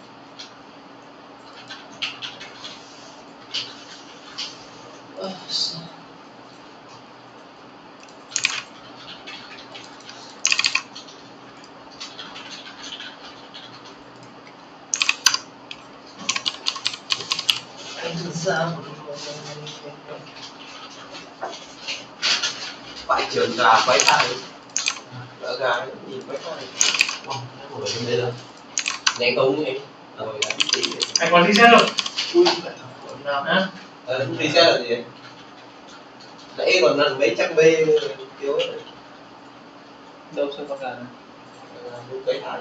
Phải trường gà quấy tay, đỡ gà nhìn quấy tay. Không, nó ngồi trên đây rồi. Nhanh không em. Rồi đã biết tí. Anh còn đi xe rồi. Ui, Hả? ờ, không đi xe là gì? Nãy còn lần mấy trăm bê thiếu rồi. Đâu sao con gà này? Muốn quấy tay.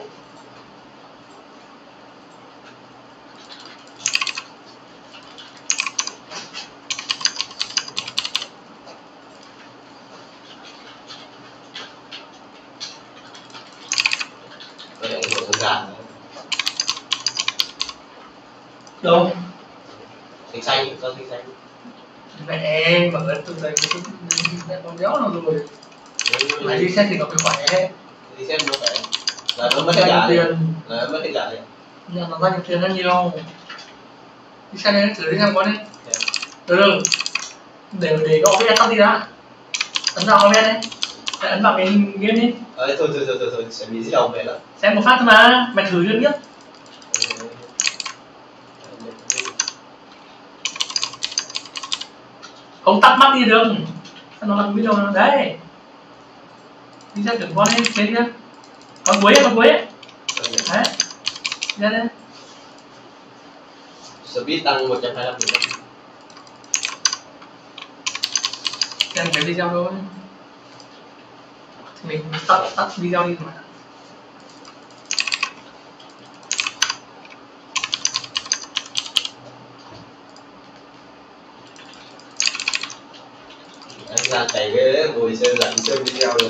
Cái này của con gà Đâu? xanh xanh, con xanh xanh. Mẹ mở từ đây cái con gió nào rồi. Mày đi xe thì nó phải khỏe. Đi xem nó phải là nó mất Ra hết nhiều giá tiền. đấy, là nó mất hết giá đấy. Nhưng mà ra nhiều tiền rất nhiều. Đi xe này thử đi xem con đi. Được rồi. Để để có cái tắt đi đã. Ấn vào comment đấy. Ấn vào cái game đi. Ờ, thôi thôi thôi thôi thôi, sẽ bị gì đâu về đó. Xem một phát thôi mà. Mày thử cho biết. Không tắt mắt đi được. Sao nó làm video nào đấy. Đi ra thử con đi, trên kia. Con cuối ấy, con cuối ấy. Đấy. Ra đây. Speed tăng một trăm hai mươi lăm phần trăm. Xem cái video thôi. Mình tắt tắt video đi mà. Anh ra chạy cái ngồi xem dẫn xem video rồi.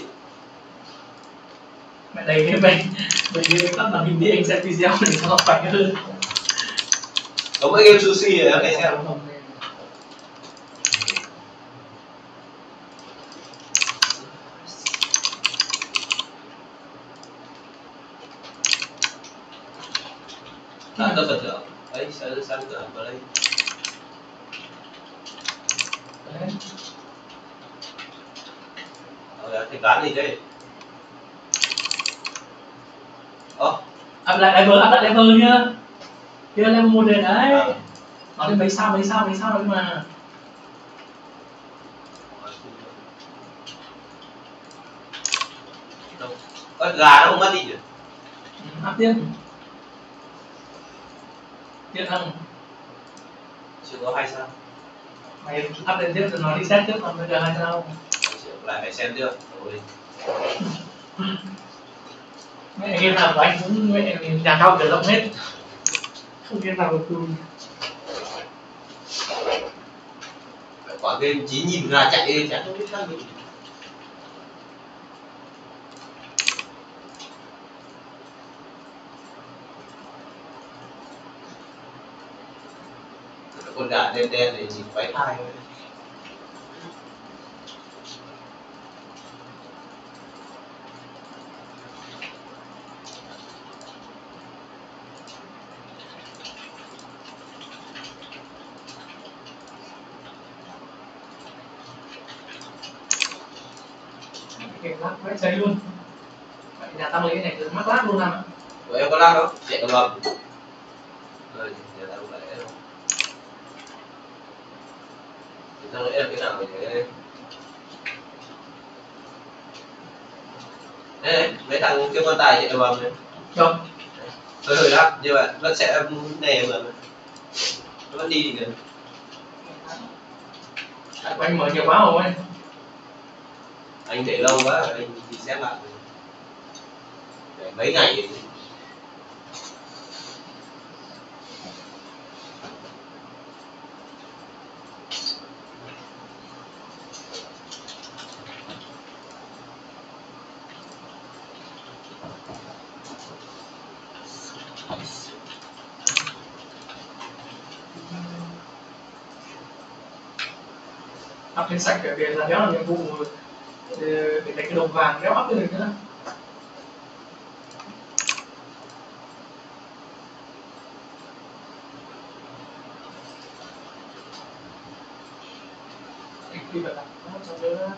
Mẹ đầy cái mình mình đi tắt màn hình đi, anh xem video để cho nó khỏe hơn. Có mấy game sushi rồi anh xem. À, tôi bật lửa. Đấy, sao sao lửa vào đây. Đấy. Ờ, thì bán gì đây? Ơ, Up lại level, up lại level nhá. Kia level một rồi đấy. à. Nó lên mấy sao mấy sao mấy sao đấy mà. Đâu? Ơ, gà nó không mất đi nhỉ? Ừ, up tiếp. Tiếp ăn. Chưa có hai sao. Mày up lên tiếp rồi nó đi set tiếp, còn bây giờ hai sao. Lại phải xem chưa? Rồi. Mẹ game nào của anh cũng mẹ nhà cao cửa rộng hết. Không game nào được luôn. Quả game chỉ nhìn gà chạy chả không biết khác gì. Con gà đen đen này nhìn quái thai. Cái lát vẽ cháy luôn. Vậy nhà tao lấy cái này từ mắc lát luôn à. Của em có lát không? Chạy cầm lầm. Rồi, giờ tao lại đâu. Tao lấy em cái nào để đây, mấy thằng kêu con tài chạy cầm lầm này. Được. Thôi rồi đó, như vậy nó sẽ nè mà nó vẫn đi thì kìa. Anh mở nhiều quá rồi. anh để lâu quá anh đi xét lại để mấy ngày thì Ắp lên sạch để là đéo là nhiệm vụ để đánh cái đồng vàng đéo ắp lên được nữa. Đi vào nó cho đỡ.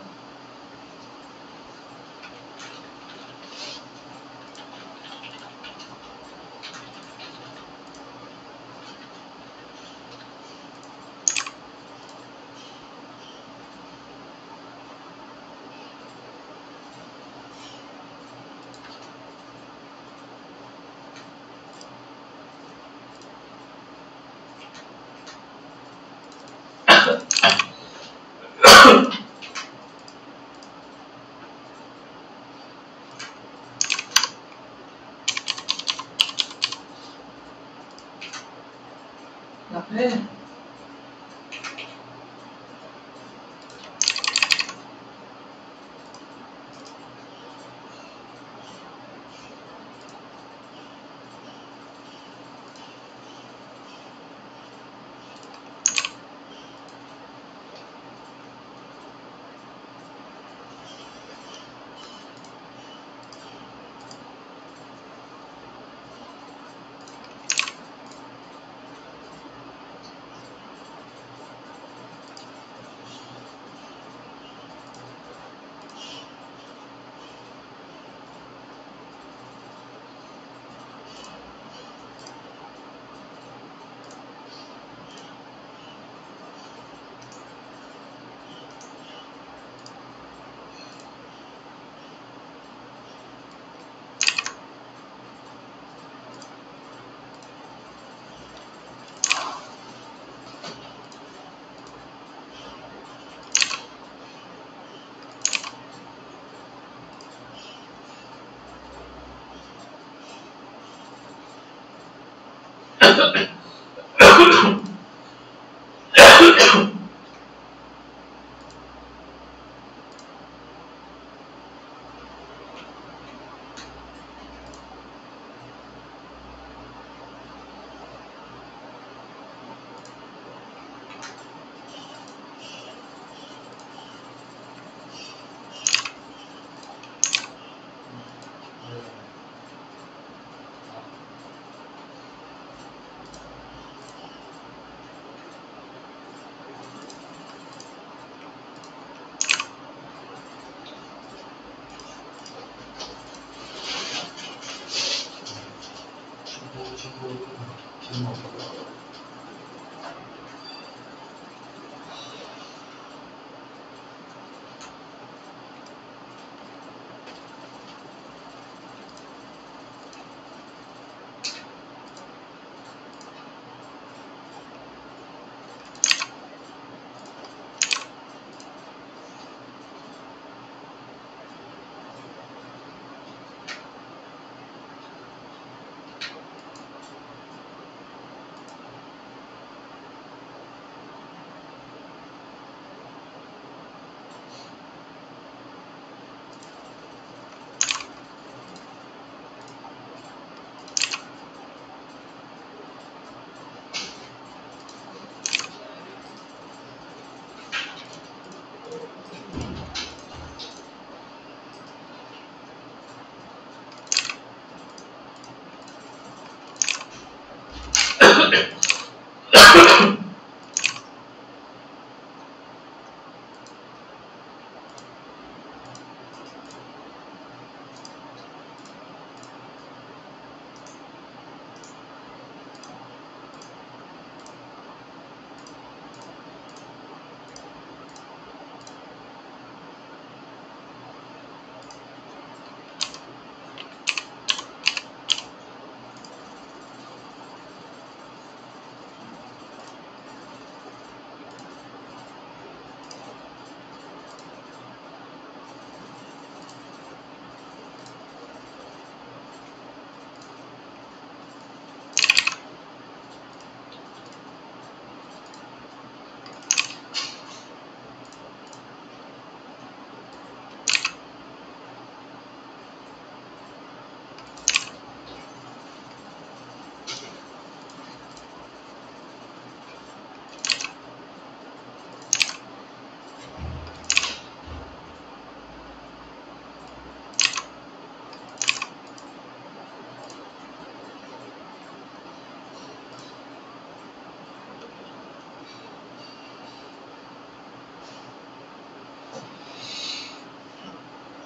Đặt lên.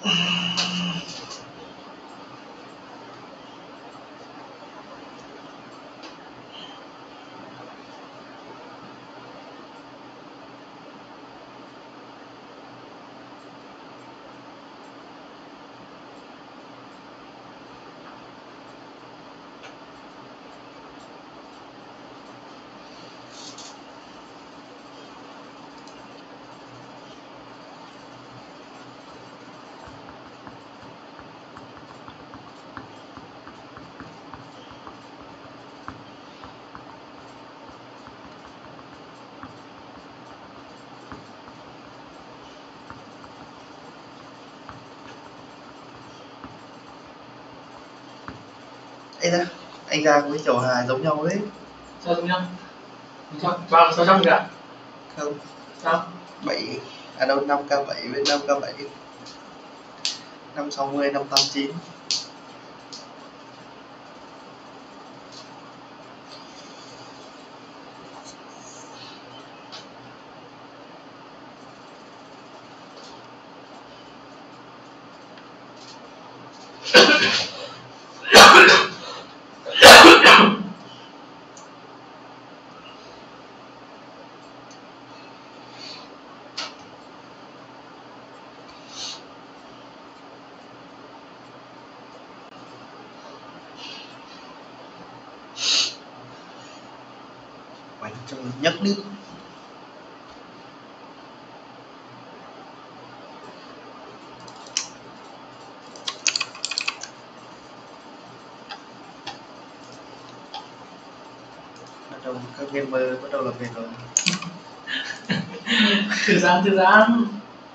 Ê da, anh Giang với chầu Hà giống nhau đấy. Sao giống nhau? Sao vào sao trong cả? Không, Sao? bảy à đâu năm k bảy với năm k bảy, năm sáu mươi, năm tám chín. Bánh trời nhấc đi. Bắt đầu các gamer bắt đầu làm việc rồi. Thư giãn thư giãn.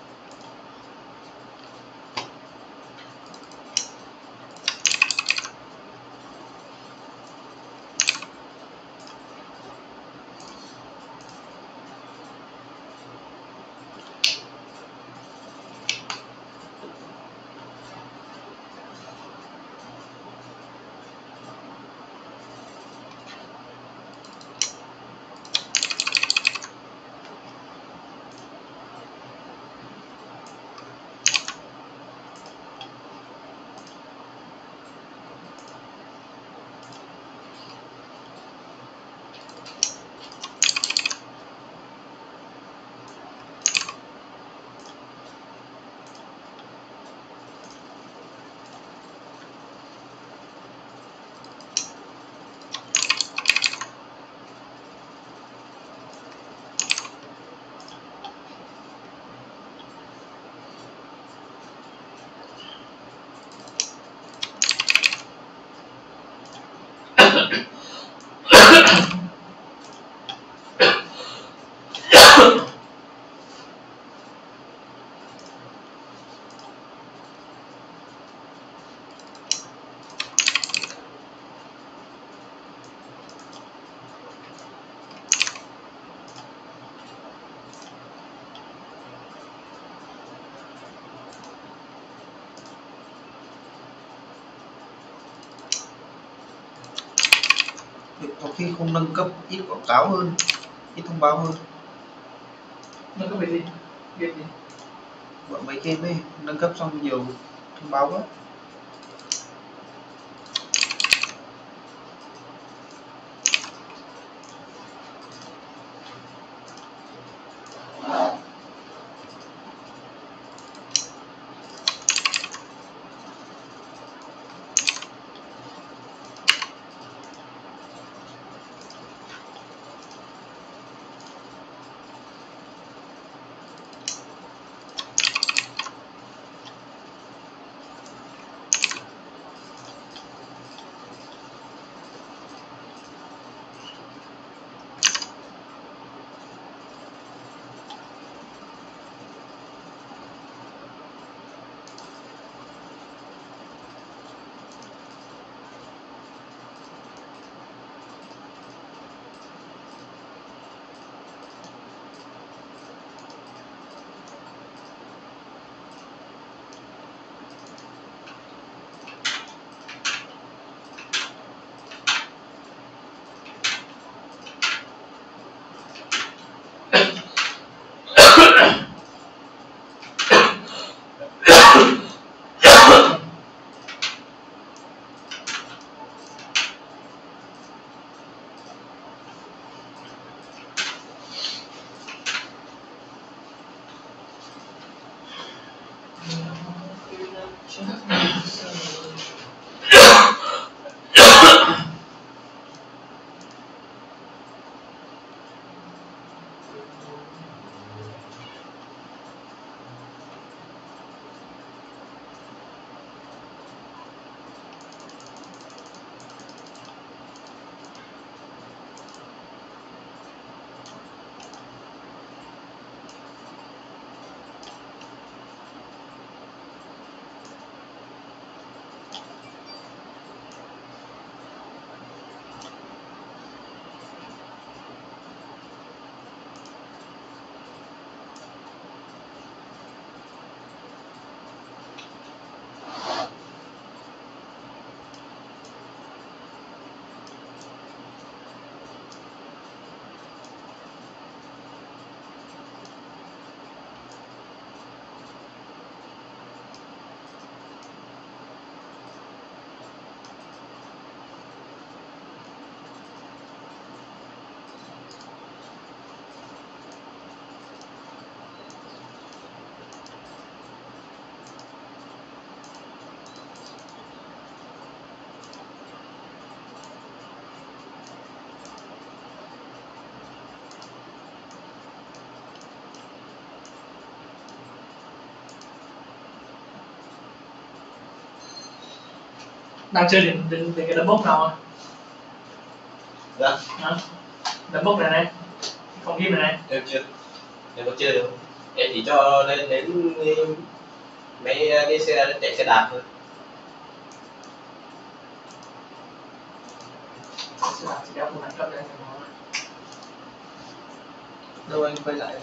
Có khi không nâng cấp, ít quảng cáo hơn, ít thông báo hơn. Nâng cấp về gì? Game gì? Bọn mấy game ấy nâng cấp xong nhiều thông báo quá. Đang chơi đến, đến, đến cái đấm bốc nào à? Dạ. Hả? Đấm bốc này này, phòng game này này. Em chưa, em có chơi được. Em chỉ cho lên đến mấy cái xe chạy xe đạp thôi. Xe đạp chỉ đeo một lần cấp đây cho nó. Đâu anh quay lại rồi.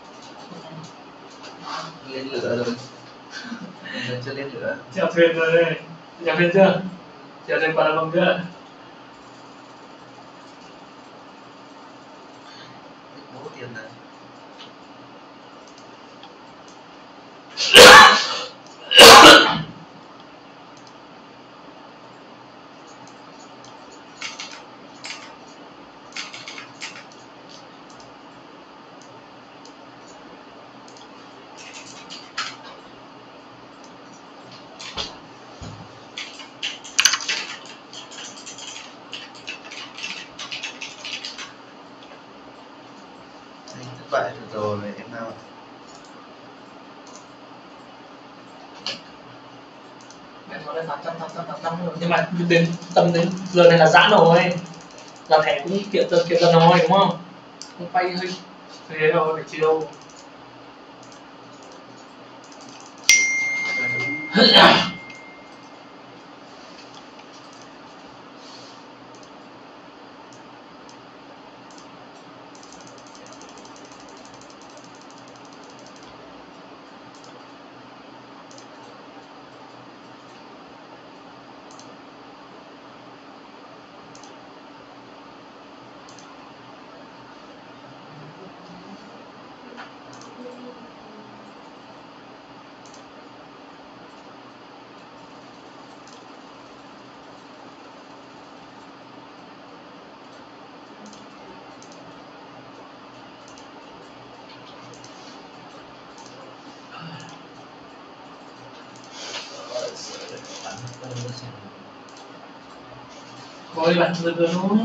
Lên lửa rồi. Giờ chưa lên lửa. Chèo thuyền rồi đây. Chèo thuyền chưa? Chèo thuyền qua là bằng chưa? Bố tiền này. Anh thất bại rồi em nào. Mẹ nói là tám trăm, tám trăm, tám trăm rồi. Nhưng mà đến tầm đến giờ này là giãn rồi. Là thẻ cũng kiện dần kiện dần rồi đúng không? Không quay hơi thế rồi, phải chiều. Thôi bạn từ từ thôi.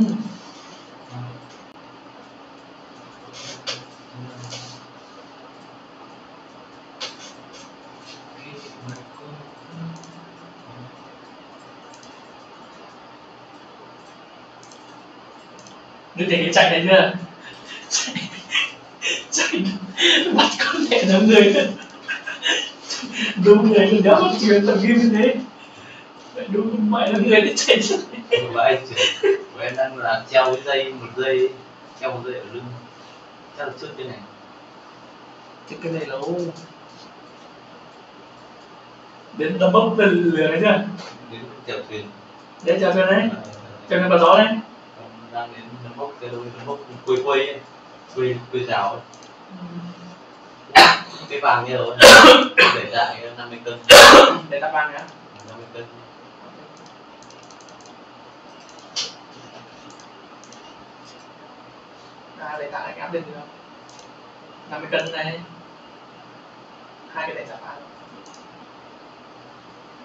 Như thế cái chạy này chưa? Chạy, chạy bắt con mẹ nó người nữa. Đúng người mình đó chuyện tập game như thế. Đúng mẹ nó người để chạy rồi. Và anh chuyển của em đang là treo cái dây một dây, treo một dây ở lưng, chắc là trước cái này. Chứ cái này lâu. Đến đâm bốc lên lửa đấy chưa? Đến chèo thuyền. Đấy chèo thuyền đấy, chèo thuyền vào gió đấy. Đang đến đâm bốc cái đôi đâm bốc quây quây ấy, quây quây rào ấy. Cái vàng kia rồi, để lại năm mươi cân. Để tắt vàng nhá. năm mươi cân. À, để tạo cái áp lên được. năm mươi cân này. Hai cái để giảm áp.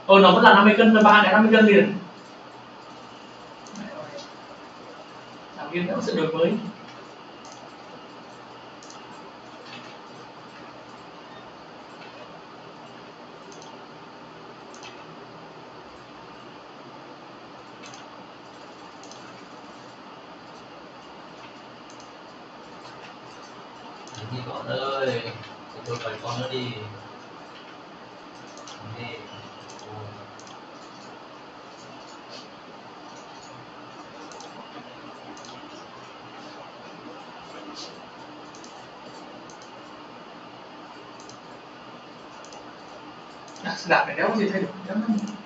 Ồ, nó vẫn là năm mươi cân, ba cái năm mươi cân liền. Giảng viên cũng sẽ đổi mới. Đi con ơi, tôi phải con nó đi. Đi. À, xe đạp này đéo có gì thay đổi lắm.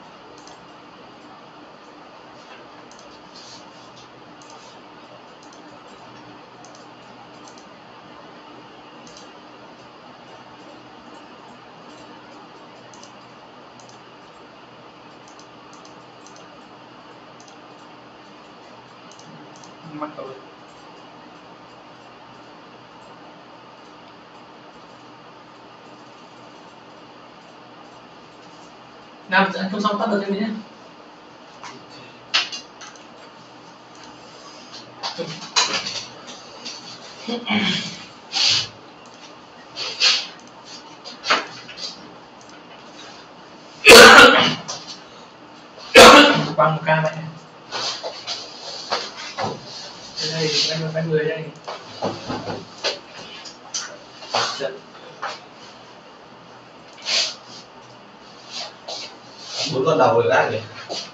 Mắc rồi. Nam anh không xong tắt được cho mình nhé. Quăng một ca này. Đây, đây, đây, người đây. Bốn con đầu rồi gác nhỉ.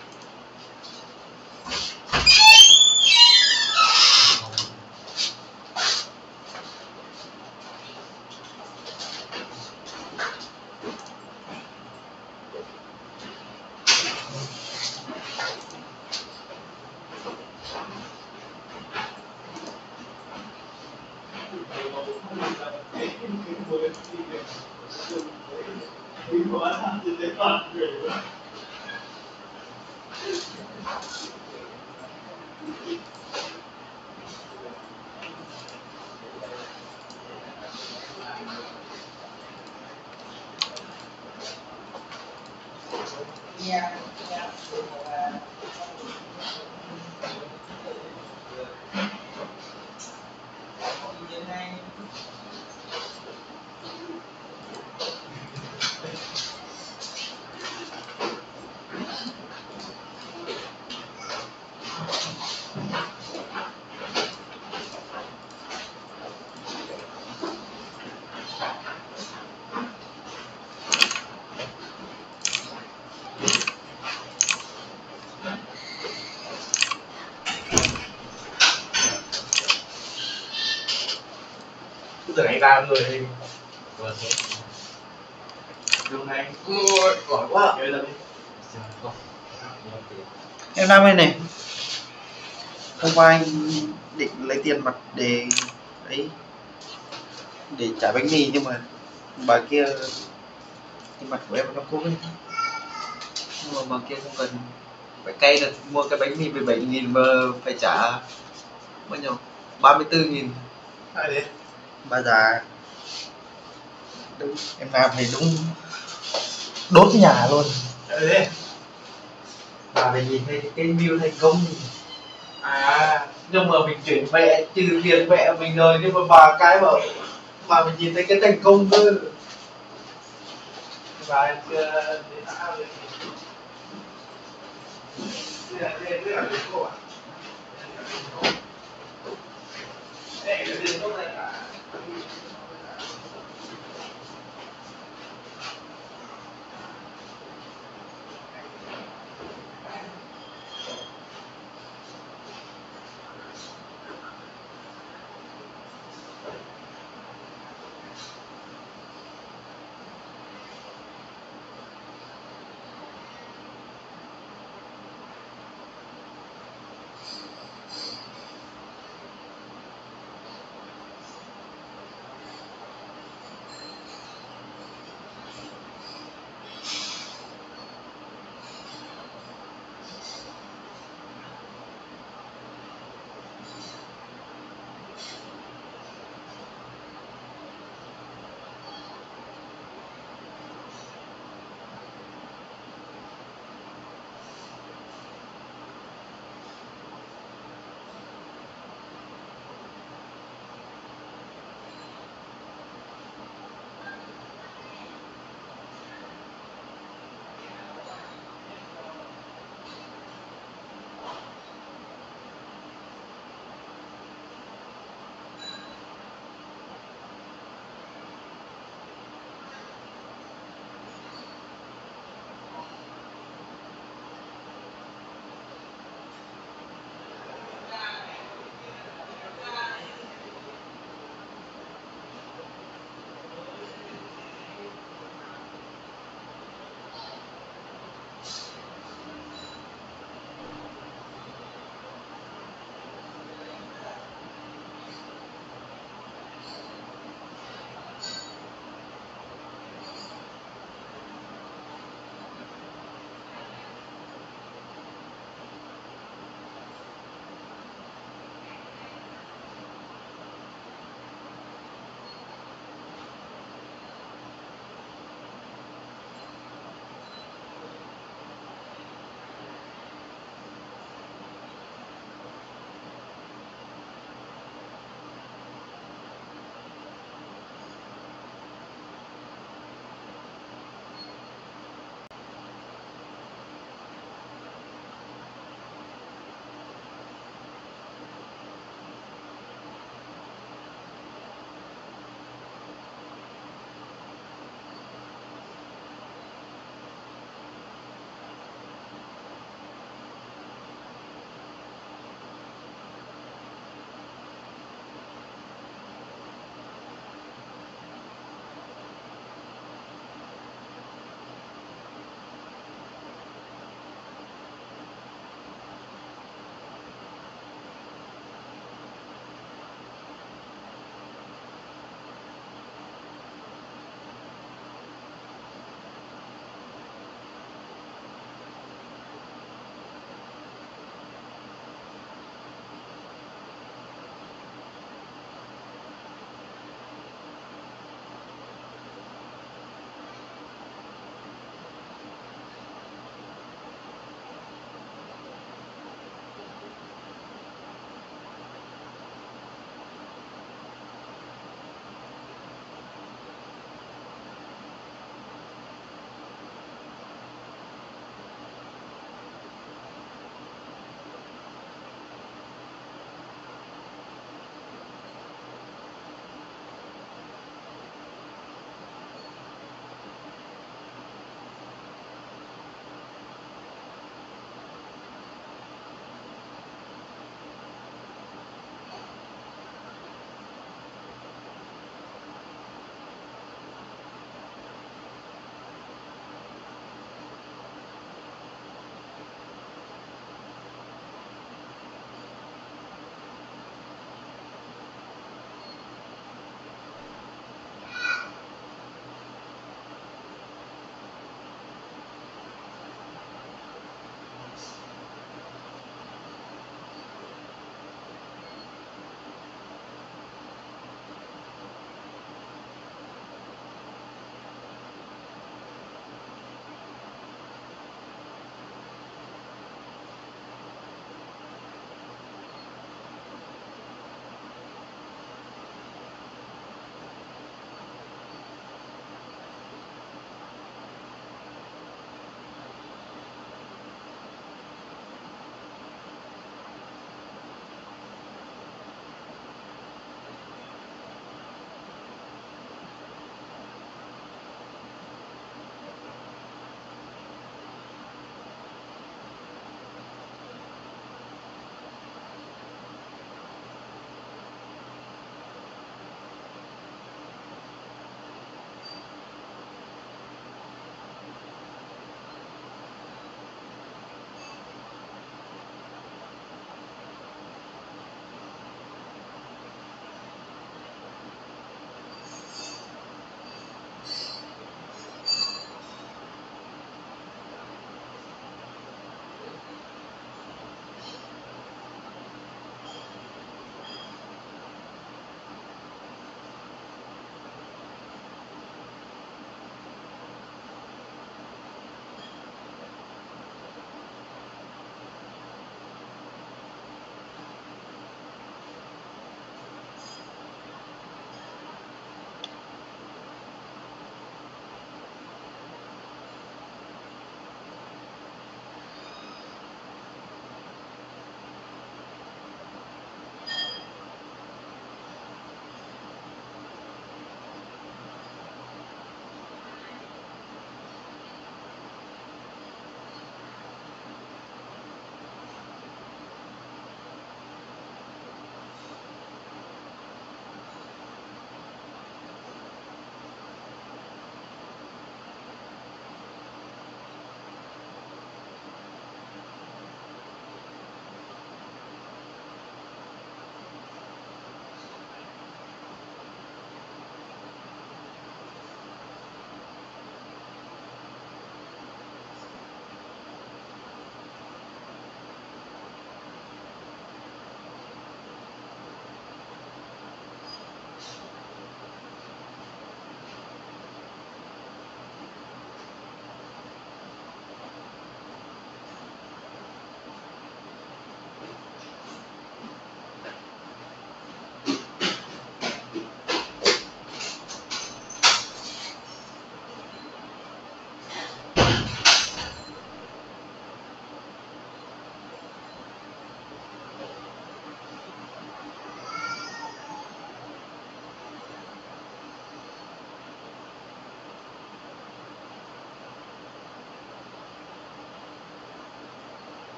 Tưởng anh ba người thì đường này ôi giỏi quá. Em năm này hôm qua anh định lấy tiền mặt để ấy để trả bánh mì nhưng mà bà kia tiền mặt của em nó cố ấy, nhưng mà bà kia không cần phải cay được mua cái bánh mì mười bảy nghìn mà phải trả bao nhiêu ba mươi tư nghìn. Ai đấy? Bà già đúng, em làm thì đúng đốt nhà luôn. Ai đấy? Bà phải nhìn thấy cái view thành công. À, Nhưng mà mình chuyển mẹ trừ tiền mẹ mình rồi, nhưng mà bà cái mà bà mình nhìn thấy cái thành công cơ. bà chưa đến đã rồi. Đây là đây là cái cô à? Đây là cái cô này cả.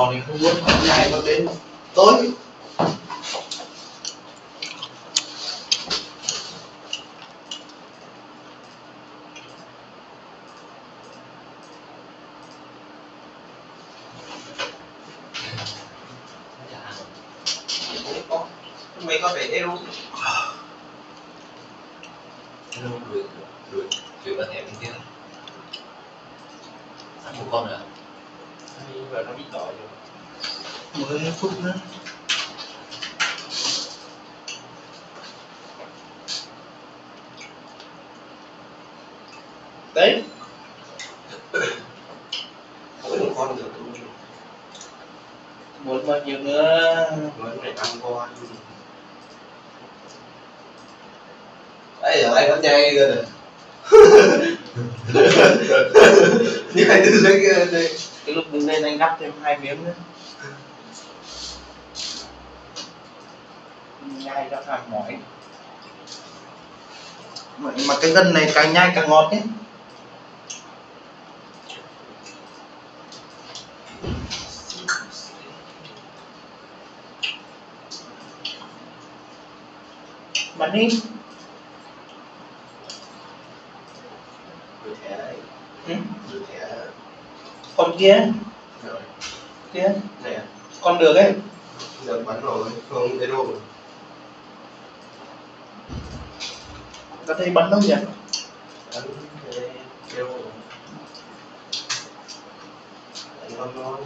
bò thì không muốn phải nhai nó đến tối. Mấy con phải eo nó đuổi đuổi đuổi vào thẻ bên kia ăn một con nữa hay và nó bị đỏ rồi. Mười phút nữa. Đấy. Mỗi một con được Muốn bao nhiêu nữa? mới phải ăn con. Đấy ở đây nó nhai rồi nè. Nhai từ dưới kia lên đây. Cái lúc đứng lên anh gắp thêm hai miếng nữa. Nhai cho thằng mỏi. Mà, mà cái gân này càng nhai càng ngọt ấy. Bắn đi. Rửa thẻ đấy. Ừ? Rửa thẻ. Con kia. Rồi. Kia. Nè. Con được ấy. Được bắn rồi. Không cái đồ. Có thấy bắn đâu nhỉ? Bắn cái kêu. Bắn ngon ngon.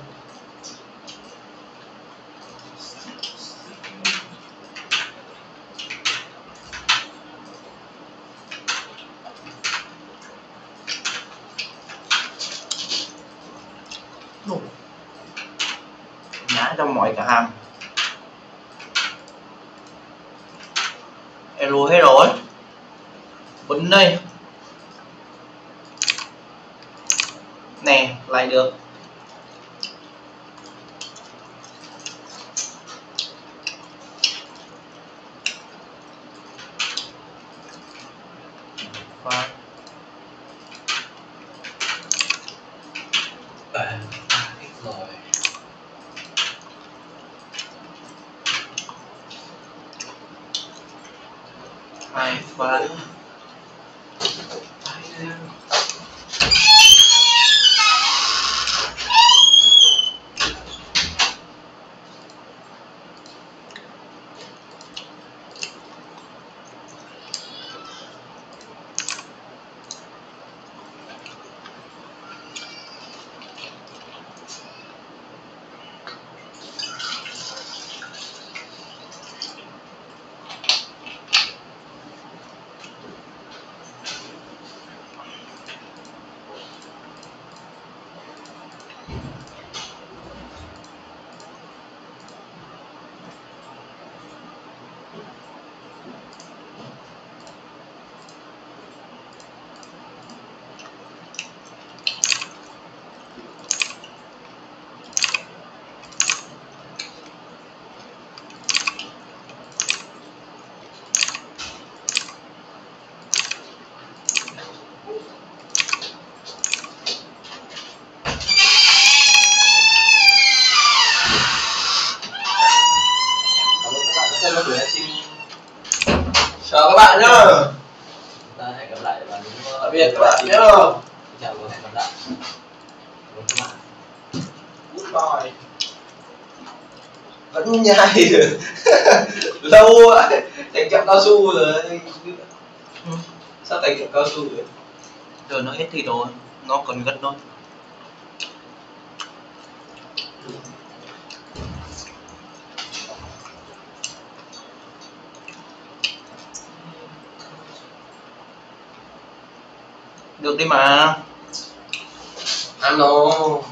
Nhá trong mọi cả hàng. Elo hết rồi. Bấm đây. Nè, lại được. Và à, hết rồi. hai ba Chào các bạn nhá. Chúng ta hẹn gặp lại vào những Tạm biệt các bạn nhá. chào và hẹn gặp lại. Vâng, các bạn. Goodbye. Vẫn nhai được. Lâu vậy. Thành kẹo cao su rồi. Sao thành kẹo cao su rồi? giờ nó hết thịt rồi, nó còn gân thôi. Được đi mà. Ăn rồi.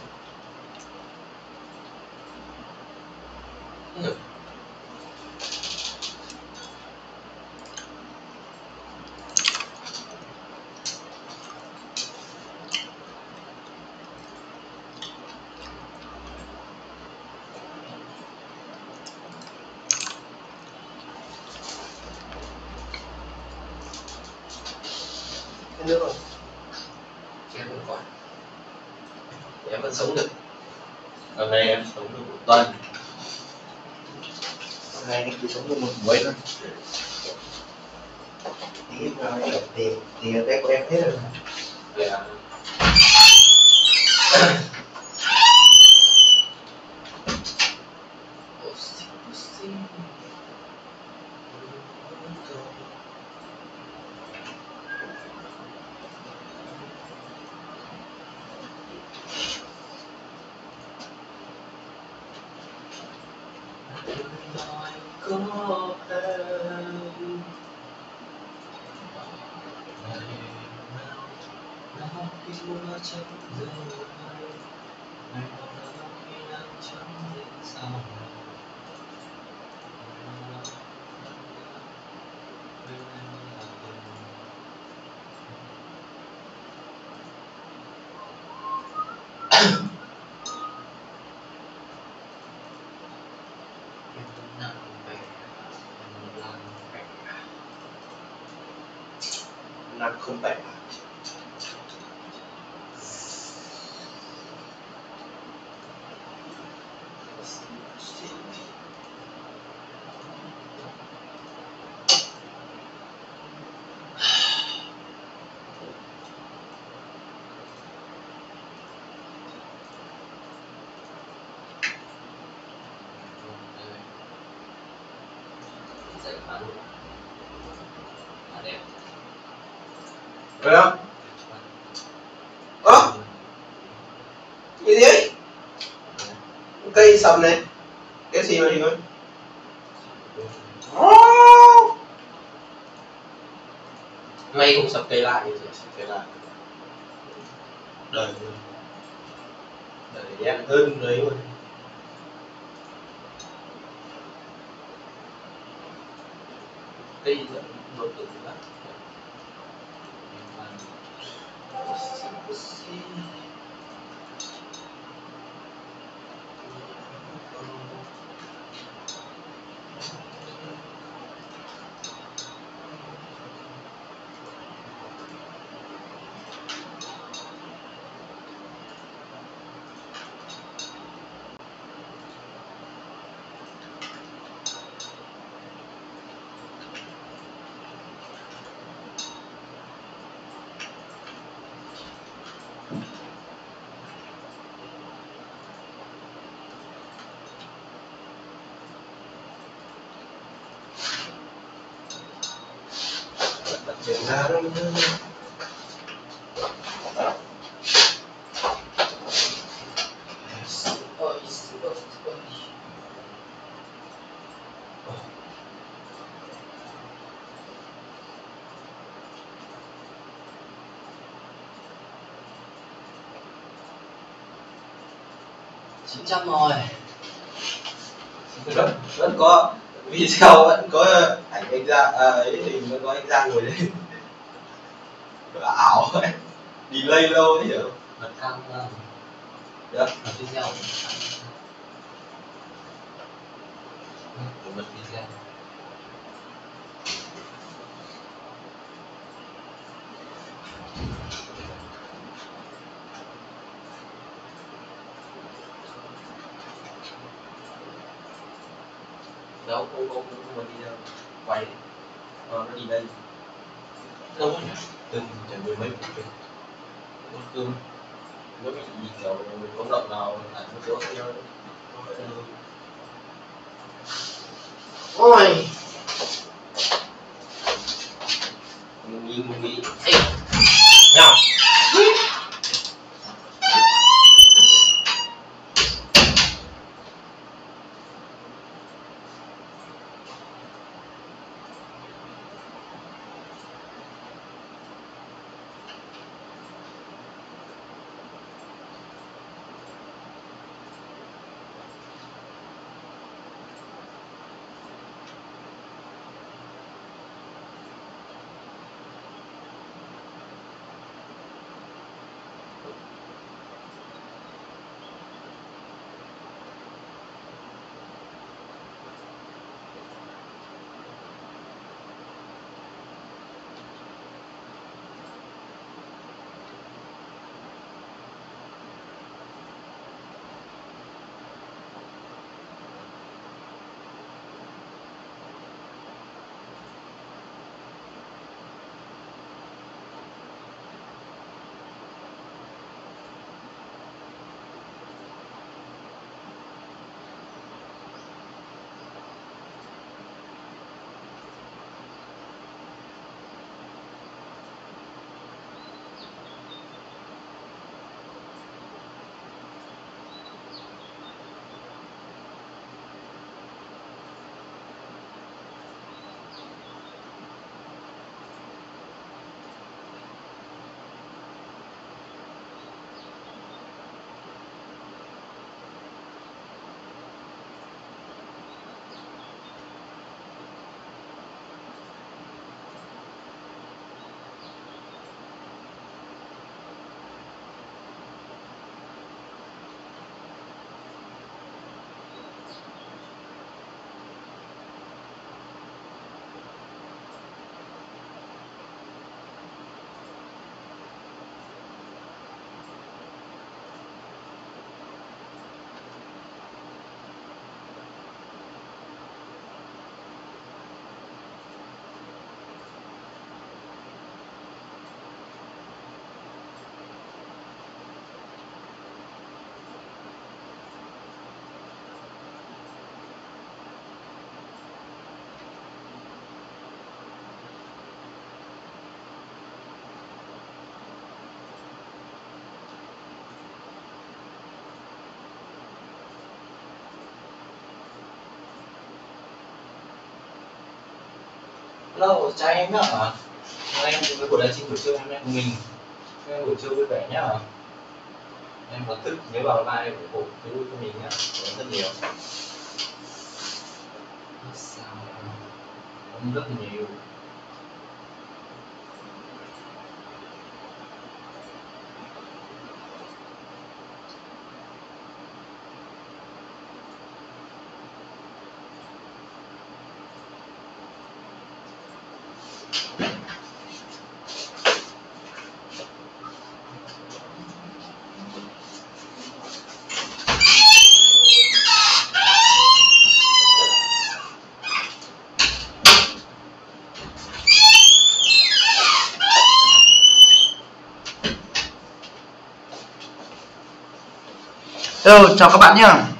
Hết nước rồi. Em vẫn còn. Em vẫn sống được. Hôm nay em sống được một tuần. Hôm nay anh chỉ sống được một buổi thôi. Thì rồi tiền tiền đây của em hết rồi. Vậy à? Năm không bảy. Dạy phá luôn. À đẹp. Rồi không? Ơ? Cái gì đấy? Cây sầm này. Cái gì mà gì thôi? May cũng sập cây lại rồi, sập cây lại. Đời luôn. Đời em hơn đấy luôn. Cây rất đột tử lắm. Chuyện ra đông hơn. Ôi, ôi, ôi. chín trăm rồi. Vẫn, vẫn có video, vẫn có ảnh anh ra, à, ấy hình vẫn có anh ra ngồi lên. Ảo ấy, delay lâu ấy hiểu. Bật cam ra. Được. Bật video. Bật video. Đâu không không không bật video. Quay. Ờ, nó delay. Lâu nhỉ? Từng chẳng mười mấy phút rồi. Con cơm nó bị kiểu có động nào ảnh nó chỗ nhau. Ôi, mình nghĩ mình nghĩ ê nhau. Hello, chào em nhá. Hôm nay em với buổi live stream buổi trưa hôm nay của mình. Hôm nay buổi trưa vui vẻ nhá. Em có thức nhớ vào like ủng hộ cái vui của mình nhá. Cảm ơn rất nhiều. Sao em rất nhiều. Hello, chào các bạn nhé.